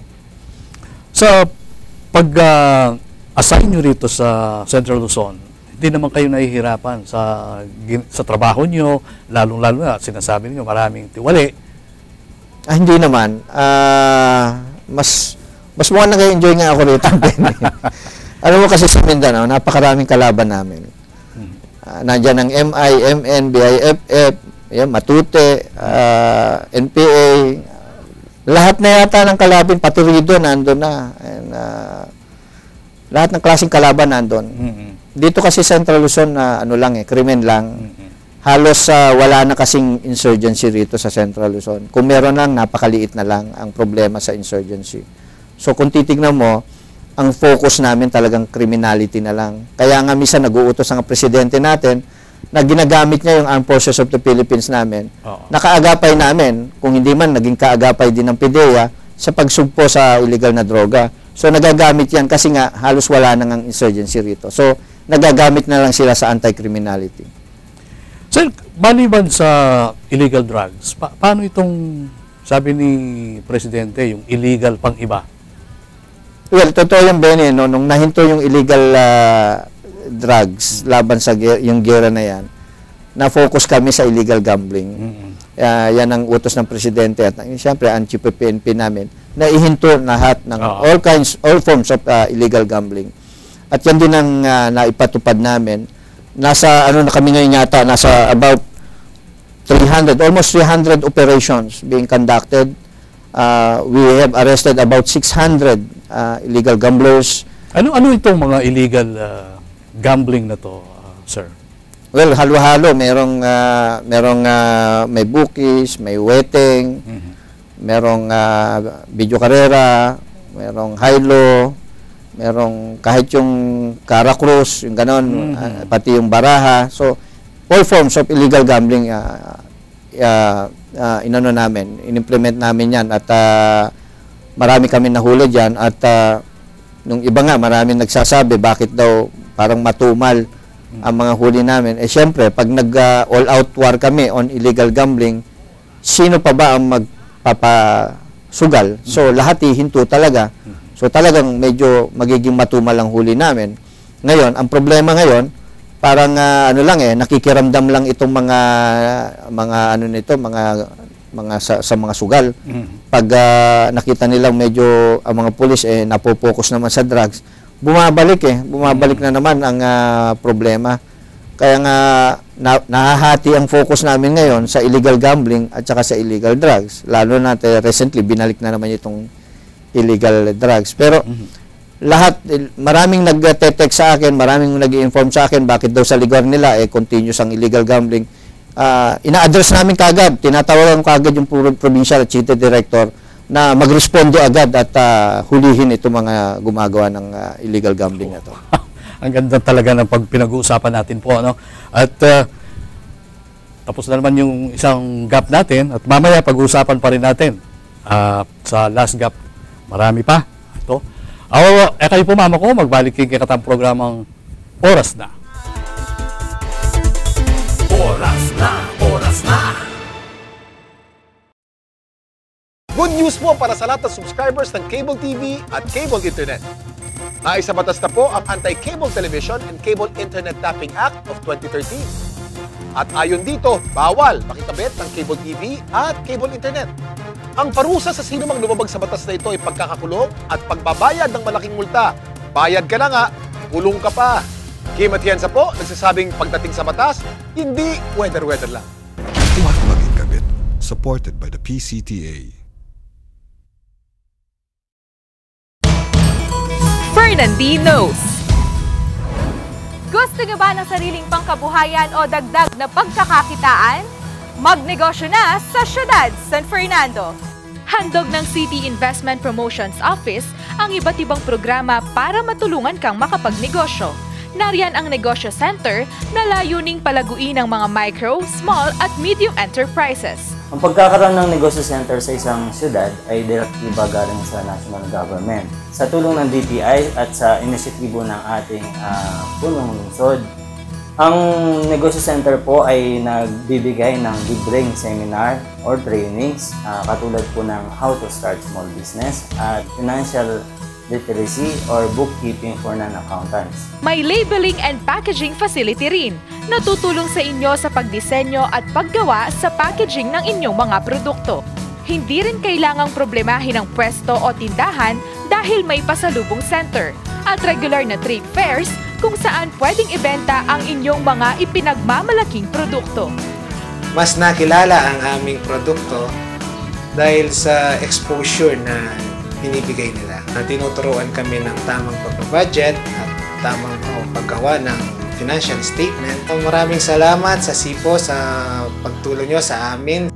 Sa pag-assign uh, nyo rito sa Central Luzon, hindi naman kayo nahihirapan sa, sa trabaho nyo, lalong-lalo na sinasabi niyo maraming tiwali. Ah, hindi naman. Uh, mas mas mukhang nag-enjoy nga ako rito. Alam mo kasi sa Mindanao, napakaraming kalaban namin. Uh, nandiyan ang M I, M N, B I F F, yan, Matute, uh, N P A, lahat na yata ng kalabin, pati Rido, nandun na. And, uh, lahat ng klaseng kalaban nandun. Mm-hmm. Dito kasi Central Luzon na uh, ano lang eh, krimen lang. Mm-hmm. Halos uh, wala na kasing insurgency rito sa Central Luzon. Kung meron lang, napakaliit na lang ang problema sa insurgency. So kung titignan mo, ang focus namin talagang criminality na lang. Kaya nga minsan nag-uutos ang presidente natin na ginagamit niya yung Armed Forces of the Philippines namin. Uh-oh. Nakaagapay namin, kung hindi man naging kaagapay din ng PIDEA, sa pagsugpo sa illegal na droga. So nagagamit yan kasi nga halos wala na ng insurgency rito. So nagagamit na lang sila sa anti-criminality. Sir, maliban sa illegal drugs, pa paano itong, sabi ni Presidente, yung illegal pang iba? Well, totoo yung Benny, no? Nung nahinto yung illegal uh, drugs mm-hmm. laban sa yung gera na yan, na-focus kami sa illegal gambling. Mm-hmm. uh, yan ang utos ng Presidente at siyempre ang Chief P N P namin, na ihinto lahat ng uh-huh. all kinds, all forms of uh, illegal gambling. At yan din ang uh, naipatupad namin. Nasa ano na kami ngayon yata, nasa about three hundred, almost three hundred operations being conducted. Uh, we have arrested about six hundred uh, illegal gamblers. Ano ano itong mga illegal uh, gambling na to, uh, sir? Well, halo-halo, merong uh, merong uh, may bookies, may wetting, mm-hmm. merong uh, video karera, merong high-low, merong kahit yung Caracruz, yung ganon, mm-hmm. uh, pati yung baraha. So, all forms of illegal gambling uh, uh, uh, inano namin, inimplement namin yan at uh, marami kami nahuli dyan at uh, nung iba nga, marami nagsasabi bakit daw parang matumal ang mga huli namin. Eh, syempre, pag nag-all-out uh, war kami on illegal gambling, sino pa ba ang magpapasugal? So, lahat hihinto talaga. So, talagang medyo magiging matumal ang huli namin. Ngayon, ang problema ngayon, parang uh, ano lang eh, nakikiramdam lang itong mga mga ano nito, mga mga sa, sa mga sugal. Mm-hmm. Pag uh, nakita nilang medyo ang mga pulis eh napopokus naman sa drugs, bumabalik eh, bumabalik mm-hmm. na naman ang uh, problema. Kaya nga na, nahahati ang focus namin ngayon sa illegal gambling at saka sa illegal drugs. Lalo na recently binalik na naman itong illegal drugs. Pero mm-hmm. lahat, maraming nag-text sa akin, maraming nag-inform sa akin bakit daw sa lugar nila eh continuous ang illegal gambling. Uh, ina-address namin kagad, tinatawagan ko kagad yung provincial city director na magrespondo agad at uh, hulihin itong mga gumagawa ng uh, illegal gambling na to. Ang ganda talaga ng pag pinag-uusapan natin po, ano? At uh, tapos na naman yung isang gap natin at mamaya pag-uusapan pa rin natin uh, sa last gap. Marami pa. Ito. Awa, eh kayo po mama ko, magbalik kayo katang programang Oras Na. Oras na, oras na. Good news po para sa lahat ng subscribers ng Cable T V at Cable Internet. Naisabatas na po ang Anti-Cable Television and Cable Internet Tapping Act of twenty thirteen. At ayon dito, bawal makikabit ng Cable T V at Cable Internet. Ang parusa sa sino mang lumabag sa batas na ito ay pagkakakulong at pagbabayad ng malaking multa. Bayad ka na nga, kulong ka pa. Kim Atienza po, nagsasabing pagdating sa batas, hindi weather-weather lang. Huwag maging kabit. Supported by the P C T A. Fernandinos. Gusto nyo ba ng sariling pangkabuhayan o dagdag na pagkakakitaan? Magnegosyo na sa Siyudad San Fernando. Handog ng City Investment Promotions Office ang iba't ibang programa para matulungan kang makapagnegosyo. Nariyan ang Negosyo Center na layuning palaguin ang mga micro, small at medium enterprises. Ang pagkakaroon ng negosyo center sa isang siyudad ay direktiba galing sa national government. Sa tulong ng D T I at sa inisyatibo ng ating uh, punong lungsod, ang negosyo center po ay nagbibigay ng libreng seminar or trainings uh, katulad po ng how to start small business at financial literacy or bookkeeping for non-accountants. May labeling and packaging facility rin na tutulong sa inyo sa pagdisenyo at paggawa sa packaging ng inyong mga produkto. Hindi rin kailangang problemahin ang pwesto o tindahan dahil may pasalubong center at regular na trade fairs kung saan pwedeng ibenta ang inyong mga ipinagmamalaking produkto. Mas nakilala ang aming produkto dahil sa exposure na binibigay nila. Tinuturuan kami ng tamang pag-budget at tamang oh, paggawa ng financial statement. Maraming salamat sa S I P O sa pagtulong nyo sa amin.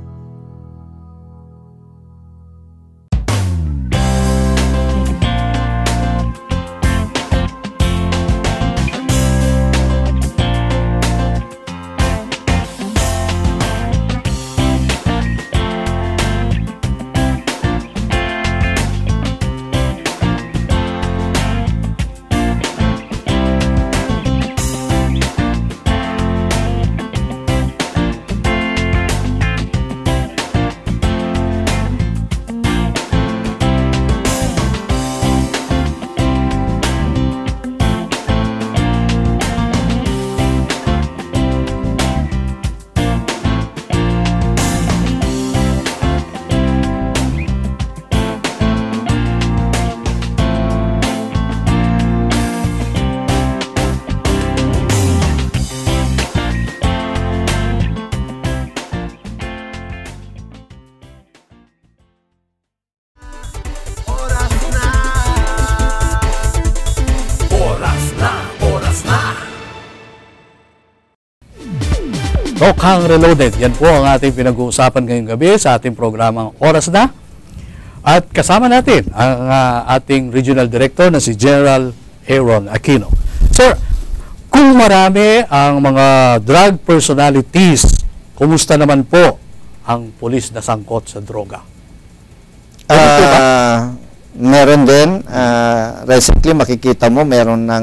Tokhang Reloaded. Yan po ang ating pinag-uusapan ngayong gabi sa ating programang Oras Na. At kasama natin ang uh, ating Regional Director na si General Aaron Aquino. Sir, kung marami ang mga drug personalities, kumusta naman po ang pulis na sangkot sa droga? Uh, meron din. Uh, recently, makikita mo, meron ng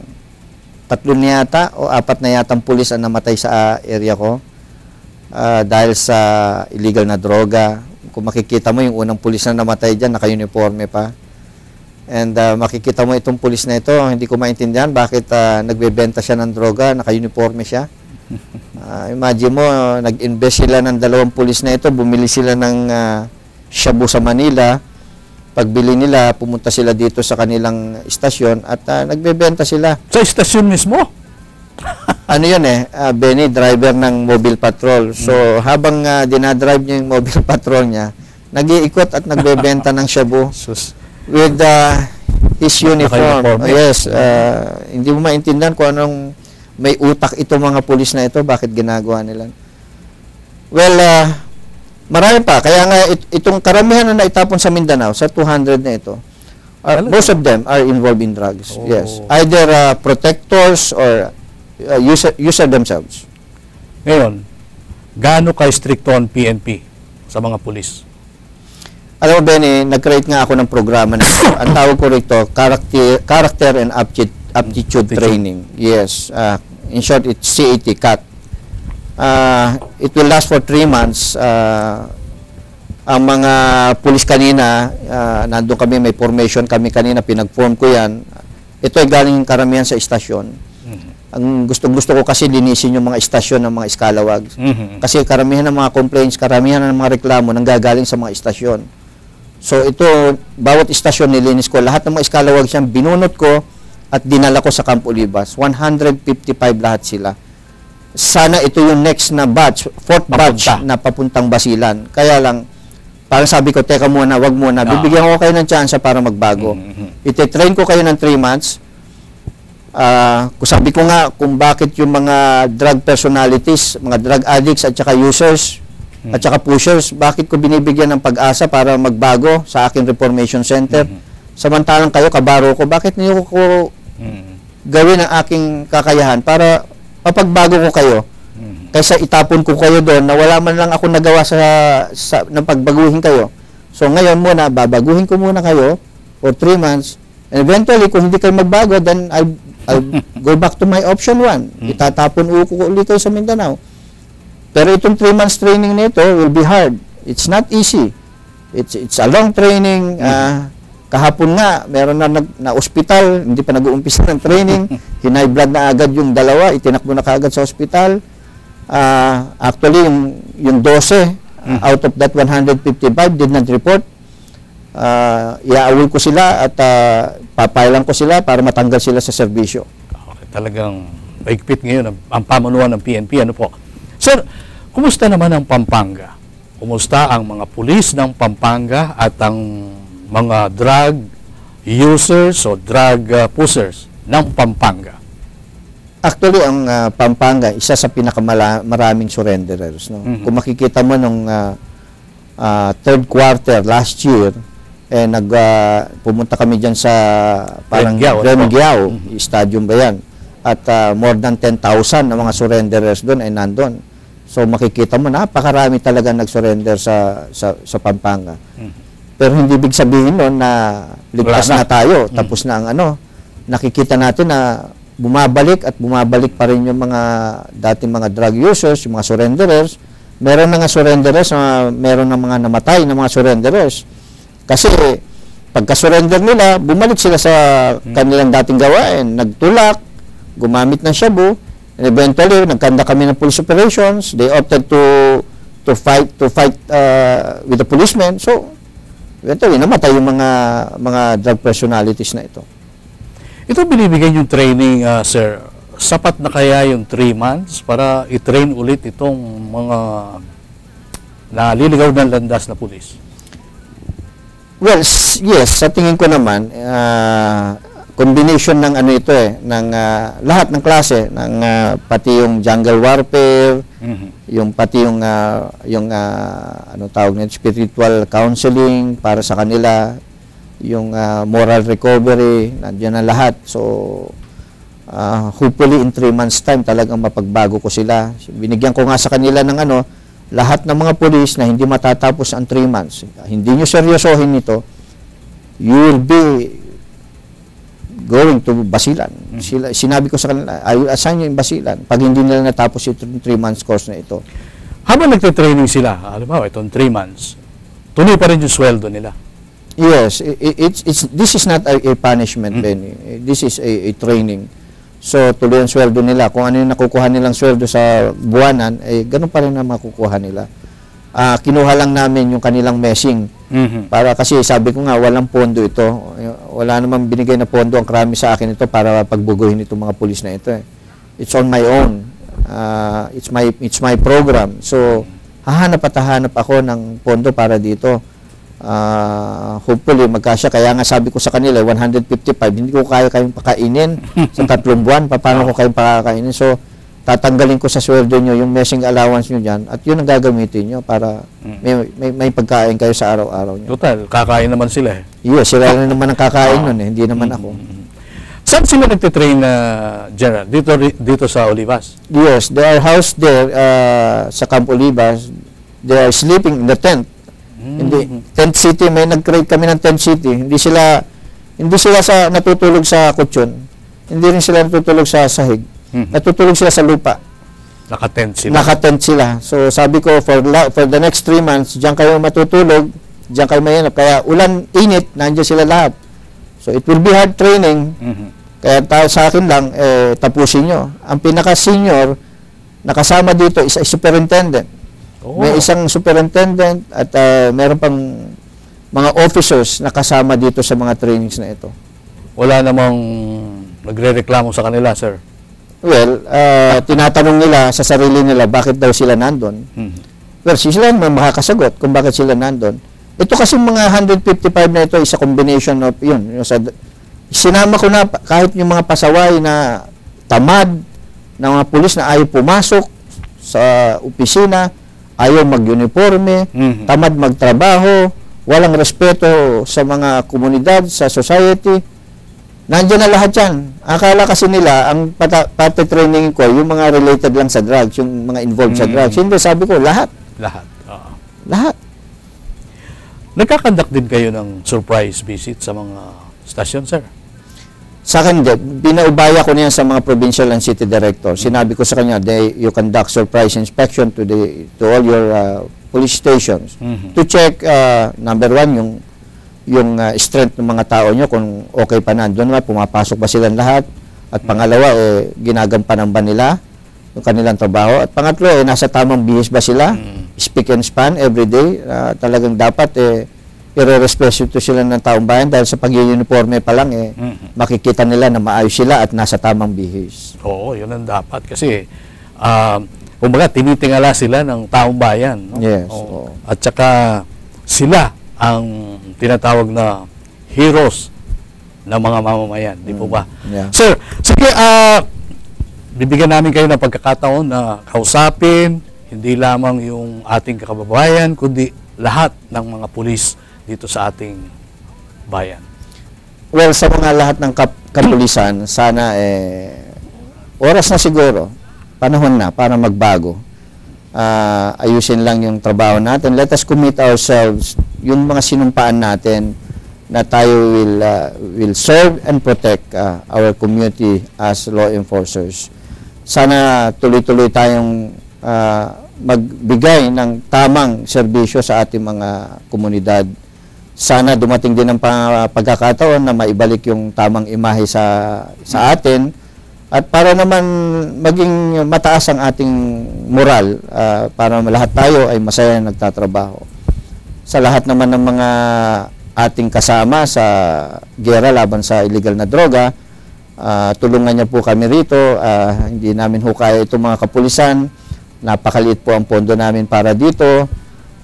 tatlo na yata o apat na yatang pulis ang namatay sa uh, area ko uh, dahil sa illegal na droga. Kung makikita mo, yung unang pulis na namatay dyan, naka-uniforme pa. And uh, makikita mo itong pulis na ito, hindi ko maintindihan bakit uh, nagbebenta siya ng droga, naka-uniforme siya. Uh, imagine mo, uh, nag-invest sila ng dalawang pulis na ito, bumili sila ng uh, shabu sa Manila. Pagbili nila, pumunta sila dito sa kanilang istasyon at uh, nagbebenta sila. Sa istasyon mismo? Ano yun eh, uh, Benny, driver ng mobile patrol. So, hmm. habang uh, dinadrive niya yung mobile patrol niya, nag-iikot at nagbebenta ng shabu with uh, his uniform. Oh, yes, uh, hindi mo maintindihan kung anong may utak itong mga pulis na ito, bakit ginagawa nila. Well, uh, marami pa. Kaya nga it, itong karamihan na naitapon sa Mindanao, sa two hundred na ito, uh, most of them are involved in drugs. Oh. Yes. Either uh, protectors or uh, user, user themselves. Ngayon, gaano ka-stricto ang P N P sa mga pulis? Alam mo, Benny, nag-create nga ako ng programa na ito. Ang tawag ko rito, character, character and aptitude, aptitude training. Yes. Uh, in short, it's C A T, C A T. Uh, it will last for three months. Uh, ang mga pulis kanina, uh, nandun kami, may formation kami kanina, pinag-form ko yan. Ito ay galing karamihan sa istasyon. Mm-hmm. Ang gusto-gusto ko kasi linisin yung mga istasyon ng mga eskalawag. Mm-hmm. Kasi karamihan ng mga complaints, karamihan ng mga reklamo nanggagaling sa mga istasyon. So ito, bawat istasyon nilinis ko, lahat ng mga eskalawag siyang binunot ko at dinala ko sa Camp Olivas. one hundred fifty-five lahat sila. Sana ito yung next na batch, fourth batch na papuntang Basilan. Kaya lang, parang sabi ko, teka muna, wag muna. Bibigyan ko kayo ng chance para magbago. Mm-hmm. Ite-train ko kayo ng three months. Uh, kung sabi ko nga, kung bakit yung mga drug personalities, mga drug addicts at saka users, mm-hmm. at saka pushers, bakit ko binibigyan ng pag-asa para magbago sa aking reformation center? Mm-hmm. Samantalang kayo, kabaro ko, bakit niyo ko mm-hmm. gawin ang aking kakayahan para mapagbago ko kayo, mm-hmm. kaysa itapon ko kayo doon na wala man lang ako nagawa sa, sa ng pagbaguhin kayo. So ngayon muna, babaguhin ko muna kayo for three months, and eventually, kung hindi kayo magbago, then I'll, I'll go back to my option one. Mm-hmm. Itatapon ko ulit kayo sa Mindanao. Pero itong three months training nito will be hard. It's not easy. It's, it's a long training. Mm-hmm. uh, Kahapon nga, meron na nag, na ospital, hindi pa nag-uumpisa ng training, hinay blood na agad yung dalawa, itinakbo na kaagad sa ospital. Uh, actually, yung, yung twelve, mm. out of that one hundred fifty-five did not report. Uh, iaawil ko sila at uh, papailan ko sila para matanggal sila sa serbisyo. Okay, talagang paigpit ngayon ang, ang pamunuan ng P N P. Ano po? Sir, kumusta naman ang Pampanga? Kumusta ang mga pulis ng Pampanga at ang mga drug users o drug uh, pushers ng Pampanga? Actually, ang uh, Pampanga, isa sa pinakamaraming surrenderers. No? Mm-hmm. Kung makikita mo nung uh, uh, third quarter last year, eh, nag, uh, pumunta kami dyan sa parang Remgiao, mm-hmm. stadium ba yan? At uh, more than ten thousand na mga surrenderers doon ay nandun. So makikita mo, napakarami talaga nag-surrender sa, sa, sa Pampanga. Mm-hmm. Pero hindi ibig sabihin nun na ligtas na. na tayo, tapos mm. na ang ano. Nakikita natin na bumabalik at bumabalik pa rin yung mga dating mga drug users, yung mga surrenderers. Meron na nga surrenderers, uh, meron na mga namatay na mga surrenderers. Kasi pagka-surrender nila, bumalik sila sa mm. kanilang dating gawain. Nagtulak, gumamit ng shabu, and eventually, nagkanda kami ng police operations. They opted to to fight to fight uh, with the policemen. So, eventually, namatay yung mga mga drug personalities na ito. Ito binibigay yung training, uh, sir. Sapat na kaya yung three months para i-train ulit itong mga naliligaw ng landas na pulis? Well, yes. Sa tingin ko naman, uh, combination ng ano ito eh, ng uh, lahat ng klase, ng uh, pati yung jungle warfare, mm-hmm. yung pati yung uh, yung uh, ano tawag nito, spiritual counseling para sa kanila, yung uh, moral recovery, nandiyan na lahat. So uh, hopefully in three months time talagang mapagbago ko sila. Binigyan ko nga sa kanila ng ano, lahat ng mga pulis na hindi matatapos ang three months. Hindi nyo seryosohin nito, you will be going to Basilan. Mm-hmm. Sila, sinabi ko sa kanila, I will assign you in Basilan pag hindi nila natapos yung three months course na ito. Habang nagte-training sila, alam mo, itong three months, tuloy pa rin yung sweldo nila. Yes, it, it's, it's, this is not a, a punishment, mm-hmm. Benny. This is a, a training. So, tuloy ang sweldo nila. Kung ano yung nakukuha nilang sweldo sa buwanan, eh, ganun pa rin na makukuha nila. Uh, kinuha lang namin yung kanilang messing. Mm-hmm. Para kasi sabi ko nga, walang pondo ito. Wala namang binigay na pondo ang krami sa akin ito para pagbuguhin itong mga pulis na ito. Eh. It's on my own. Uh, it's my it's my program. So, hahanap at hahanap ako ng pondo para dito. Uh, hopefully, magkasya. Kaya nga sabi ko sa kanila, one hundred fifty-five, hindi ko kaya kayong pakainin sa tatlong buwan. Paano ko kayong pakakainin? So, tatanggalin ko sa sweldo nyo yung messing allowance nyo dyan at yun ang gagamitin nyo para may, may, may pagkain kayo sa araw-araw nyo. Total, kakain naman sila eh. Yes, sila na naman ang kakain nun eh, hindi naman ako. Saan sila nagtitrain na uh, General? Dito, dito sa Olivas? Yes, they are housed there uh, sa Camp Olivas. They are sleeping in the tent. Mm-hmm. Hindi, tent city, may nag-create kami ng tent city. Hindi sila, hindi sila sa, natutulog sa kutsyon. Hindi rin sila natutulog sa sahig. Mm-hmm. Natutulog sila sa lupa. Nakatent sila. Nakatent sila. So sabi ko, for la for the next three months, diyan kayo matutulog, diyan kayo mayanap. Kaya ulan, init, nandiyan sila lahat. So it will be hard training. Mm-hmm. Kaya tayo sa akin lang, eh, tapusin nyo. Ang pinaka-senior, nakasama dito, is a superintendent. Oh. May isang superintendent at uh, meron pang mga officers na kasama dito sa mga trainings na ito. Wala namang nagre-reklamo sa kanila, sir? Well, uh, tinatanong nila sa sarili nila bakit daw sila nandun. Hmm. Well, sila naman makakasagot kung bakit sila nandun. Ito kasi mga one hundred fifty-five na ito is a combination of yun. Yung sa, sinama ko na kahit yung mga pasaway na tamad na mga pulis na ayaw pumasok sa opisina, ayaw mag-uniforme, hmm. tamad magtrabaho, walang respeto sa mga komunidad, sa society. Nandiyan na lahat yan. Akala kasi nila, ang pati-training ko, yung mga related lang sa drugs, yung mga involved mm. sa drugs. Hindi, sabi ko, lahat. Lahat. Uh, lahat. Nagkakandak din kayo ng surprise visit sa mga stasyon, sir? Sa akin, hindi. Binaubaya ko niyan sa mga provincial and city director. Sinabi ko sa kanya, they, you conduct surprise inspection to the to all your uh, police stations mm-hmm. to check, uh, number one, yung yung uh, strength ng mga tao nyo, kung okay pa nandun nga, pumapasok ba silang lahat, at pangalawa, eh, ginagampanan ba nila yung kanilang trabaho, at pangatlo, eh, nasa tamang bihis ba sila, mm. speak and span every day, uh, talagang dapat, eh, i-respeto sila ng taong bayan, dahil sa pag-uniforme pa lang, eh, mm-hmm. makikita nila na maayos sila at nasa tamang bihis. Oo, yun ang dapat, kasi, uh, kumbaga, tinitingala sila ng taong bayan. No? Yes. Oo. At saka, sila, ang tinatawag na heroes ng mga mamamayan, di po ba? Yeah. Sir, sige, uh, bibigyan namin kayo ng pagkakataon na kausapin, hindi lamang yung ating kababayan, kundi lahat ng mga pulis dito sa ating bayan. Well, sa mga lahat ng kap kapulisan, sana eh, oras na siguro, panahon na para magbago. Uh, ayusin lang yung trabaho natin. Let us commit ourselves, yung mga sinumpaan natin na tayo will uh, will serve and protect uh, our community as law enforcers. Sana tuloy-tuloy tayong uh, magbigay ng tamang serbisyo sa ating mga komunidad. Sana dumating din ang pagkakataon na maibalik yung tamang imahe sa sa atin. At para naman maging mataas ang ating moral, uh, para lahat tayo ay masaya na nagtatrabaho. Sa lahat naman ng mga ating kasama sa gera laban sa illegal na droga, uh, tulungan niya po kami rito. Uh, hindi namin hukaya itong mga kapulisan. Napakaliit po ang pondo namin para dito.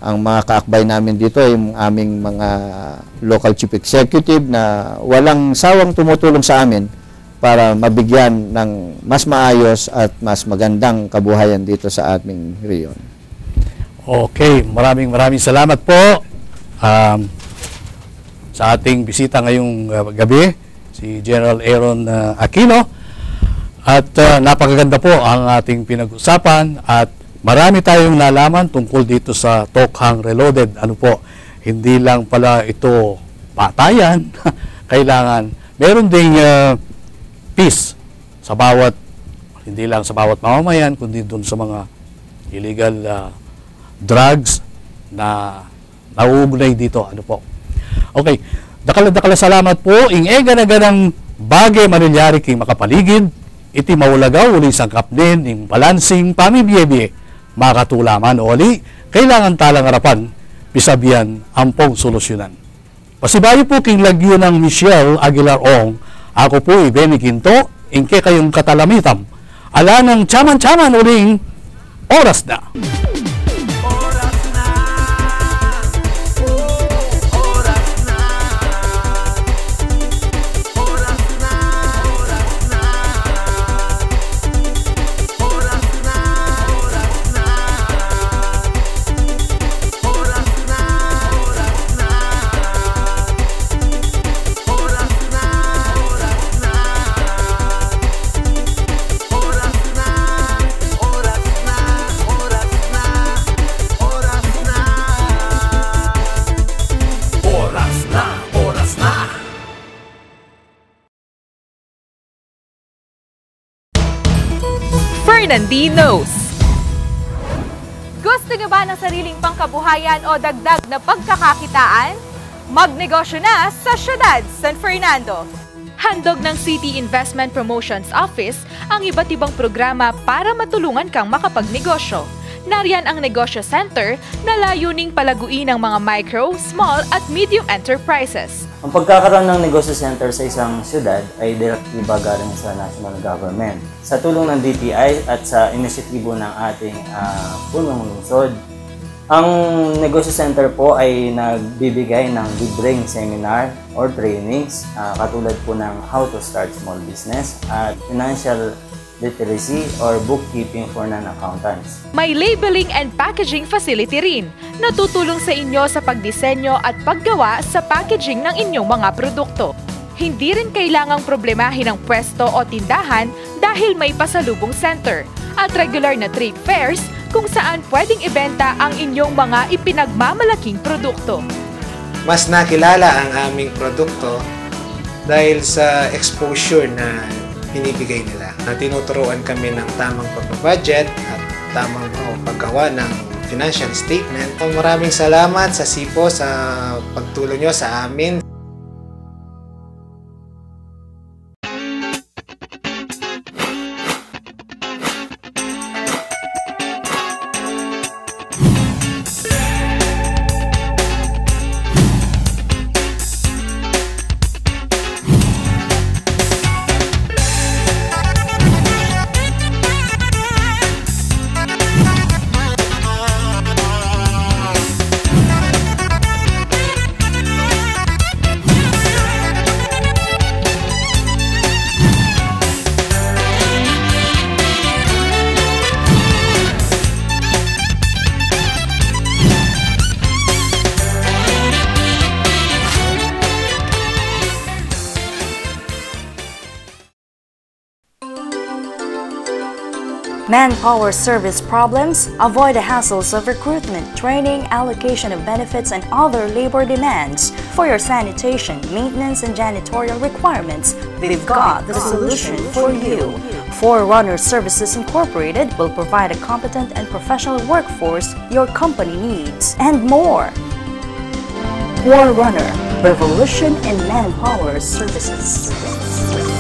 Ang mga kaakbay namin dito ay yung aming mga local chief executive na walang sawang tumutulong sa amin para mabigyan ng mas maayos at mas magandang kabuhayan dito sa aming rehiyon. Okay, maraming maraming salamat po um, sa ating bisita ngayong uh, gabi, si General Aaron uh, Aquino. At uh, napakaganda po ang ating pinag-usapan at marami tayong nalaman tungkol dito sa Tokhang Reloaded. Ano po, hindi lang pala ito patayan, kailangan meron ding uh, peace sa bawat, hindi lang sa bawat mamamayan, kundi dun sa mga illegal uh, drugs na nauugnay dito. Ano po. Okay, dakala-dakala salamat po. Ing-ega na ganang bagay manilyari king makapaligid, iti maulagaw uling sangkap din, ing balansing pamibiyebye, makatulaman o ali, kailangan talang harapan, pisabihan, ampong solusyonan. Pasibayo po king lagyo ng Michelle Aguilar Ong, ako po Benny Quinto, ingke kayong katalamitam, ala ng tsaman-tsaman uling, oras na. Fernandinos. Gusto nyo ba ng sariling pangkabuhayan o dagdag na pagkakakitaan? Magnegosyo na sa Siyudad San Fernando. Handog ng City Investment Promotions Office ang iba't ibang programa para matulungan kang makapagnegosyo. Nariyan ang Negosyo Center na layuning palaguin ang mga micro, small at medium enterprises. Ang pagkakaroon ng negosyo center sa isang siyudad ay direktiba galing sa national government. Sa tulong ng D T I at sa inisyatibo ng ating uh, punong lungsod, ang negosyo center po ay nagbibigay ng libreng seminar or trainings uh, katulad po ng how to start small business at financial literacy or bookkeeping for non-accountants. May labeling and packaging facility rin na tutulong sa inyo sa pagdisenyo at paggawa sa packaging ng inyong mga produkto. Hindi rin kailangang problemahin ang pwesto o tindahan dahil may pasalubong center at regular na trade fairs kung saan pwedeng ibenta ang inyong mga ipinagmamalaking produkto. Mas nakilala ang aming produkto dahil sa exposure na binibigay nila. Na tinuturuan kami ng tamang pagbabudget at tamang oh, paggawa ng financial statement. Maraming salamat sa S I P O sa pagtulong nyo sa amin. Manpower service problems, avoid the hassles of recruitment, training, allocation of benefits, and other labor demands. For your sanitation, maintenance, and janitorial requirements, we've got the solution for you. Forerunner Services Incorporated will provide a competent and professional workforce your company needs, and more. Forerunner, revolution in manpower services.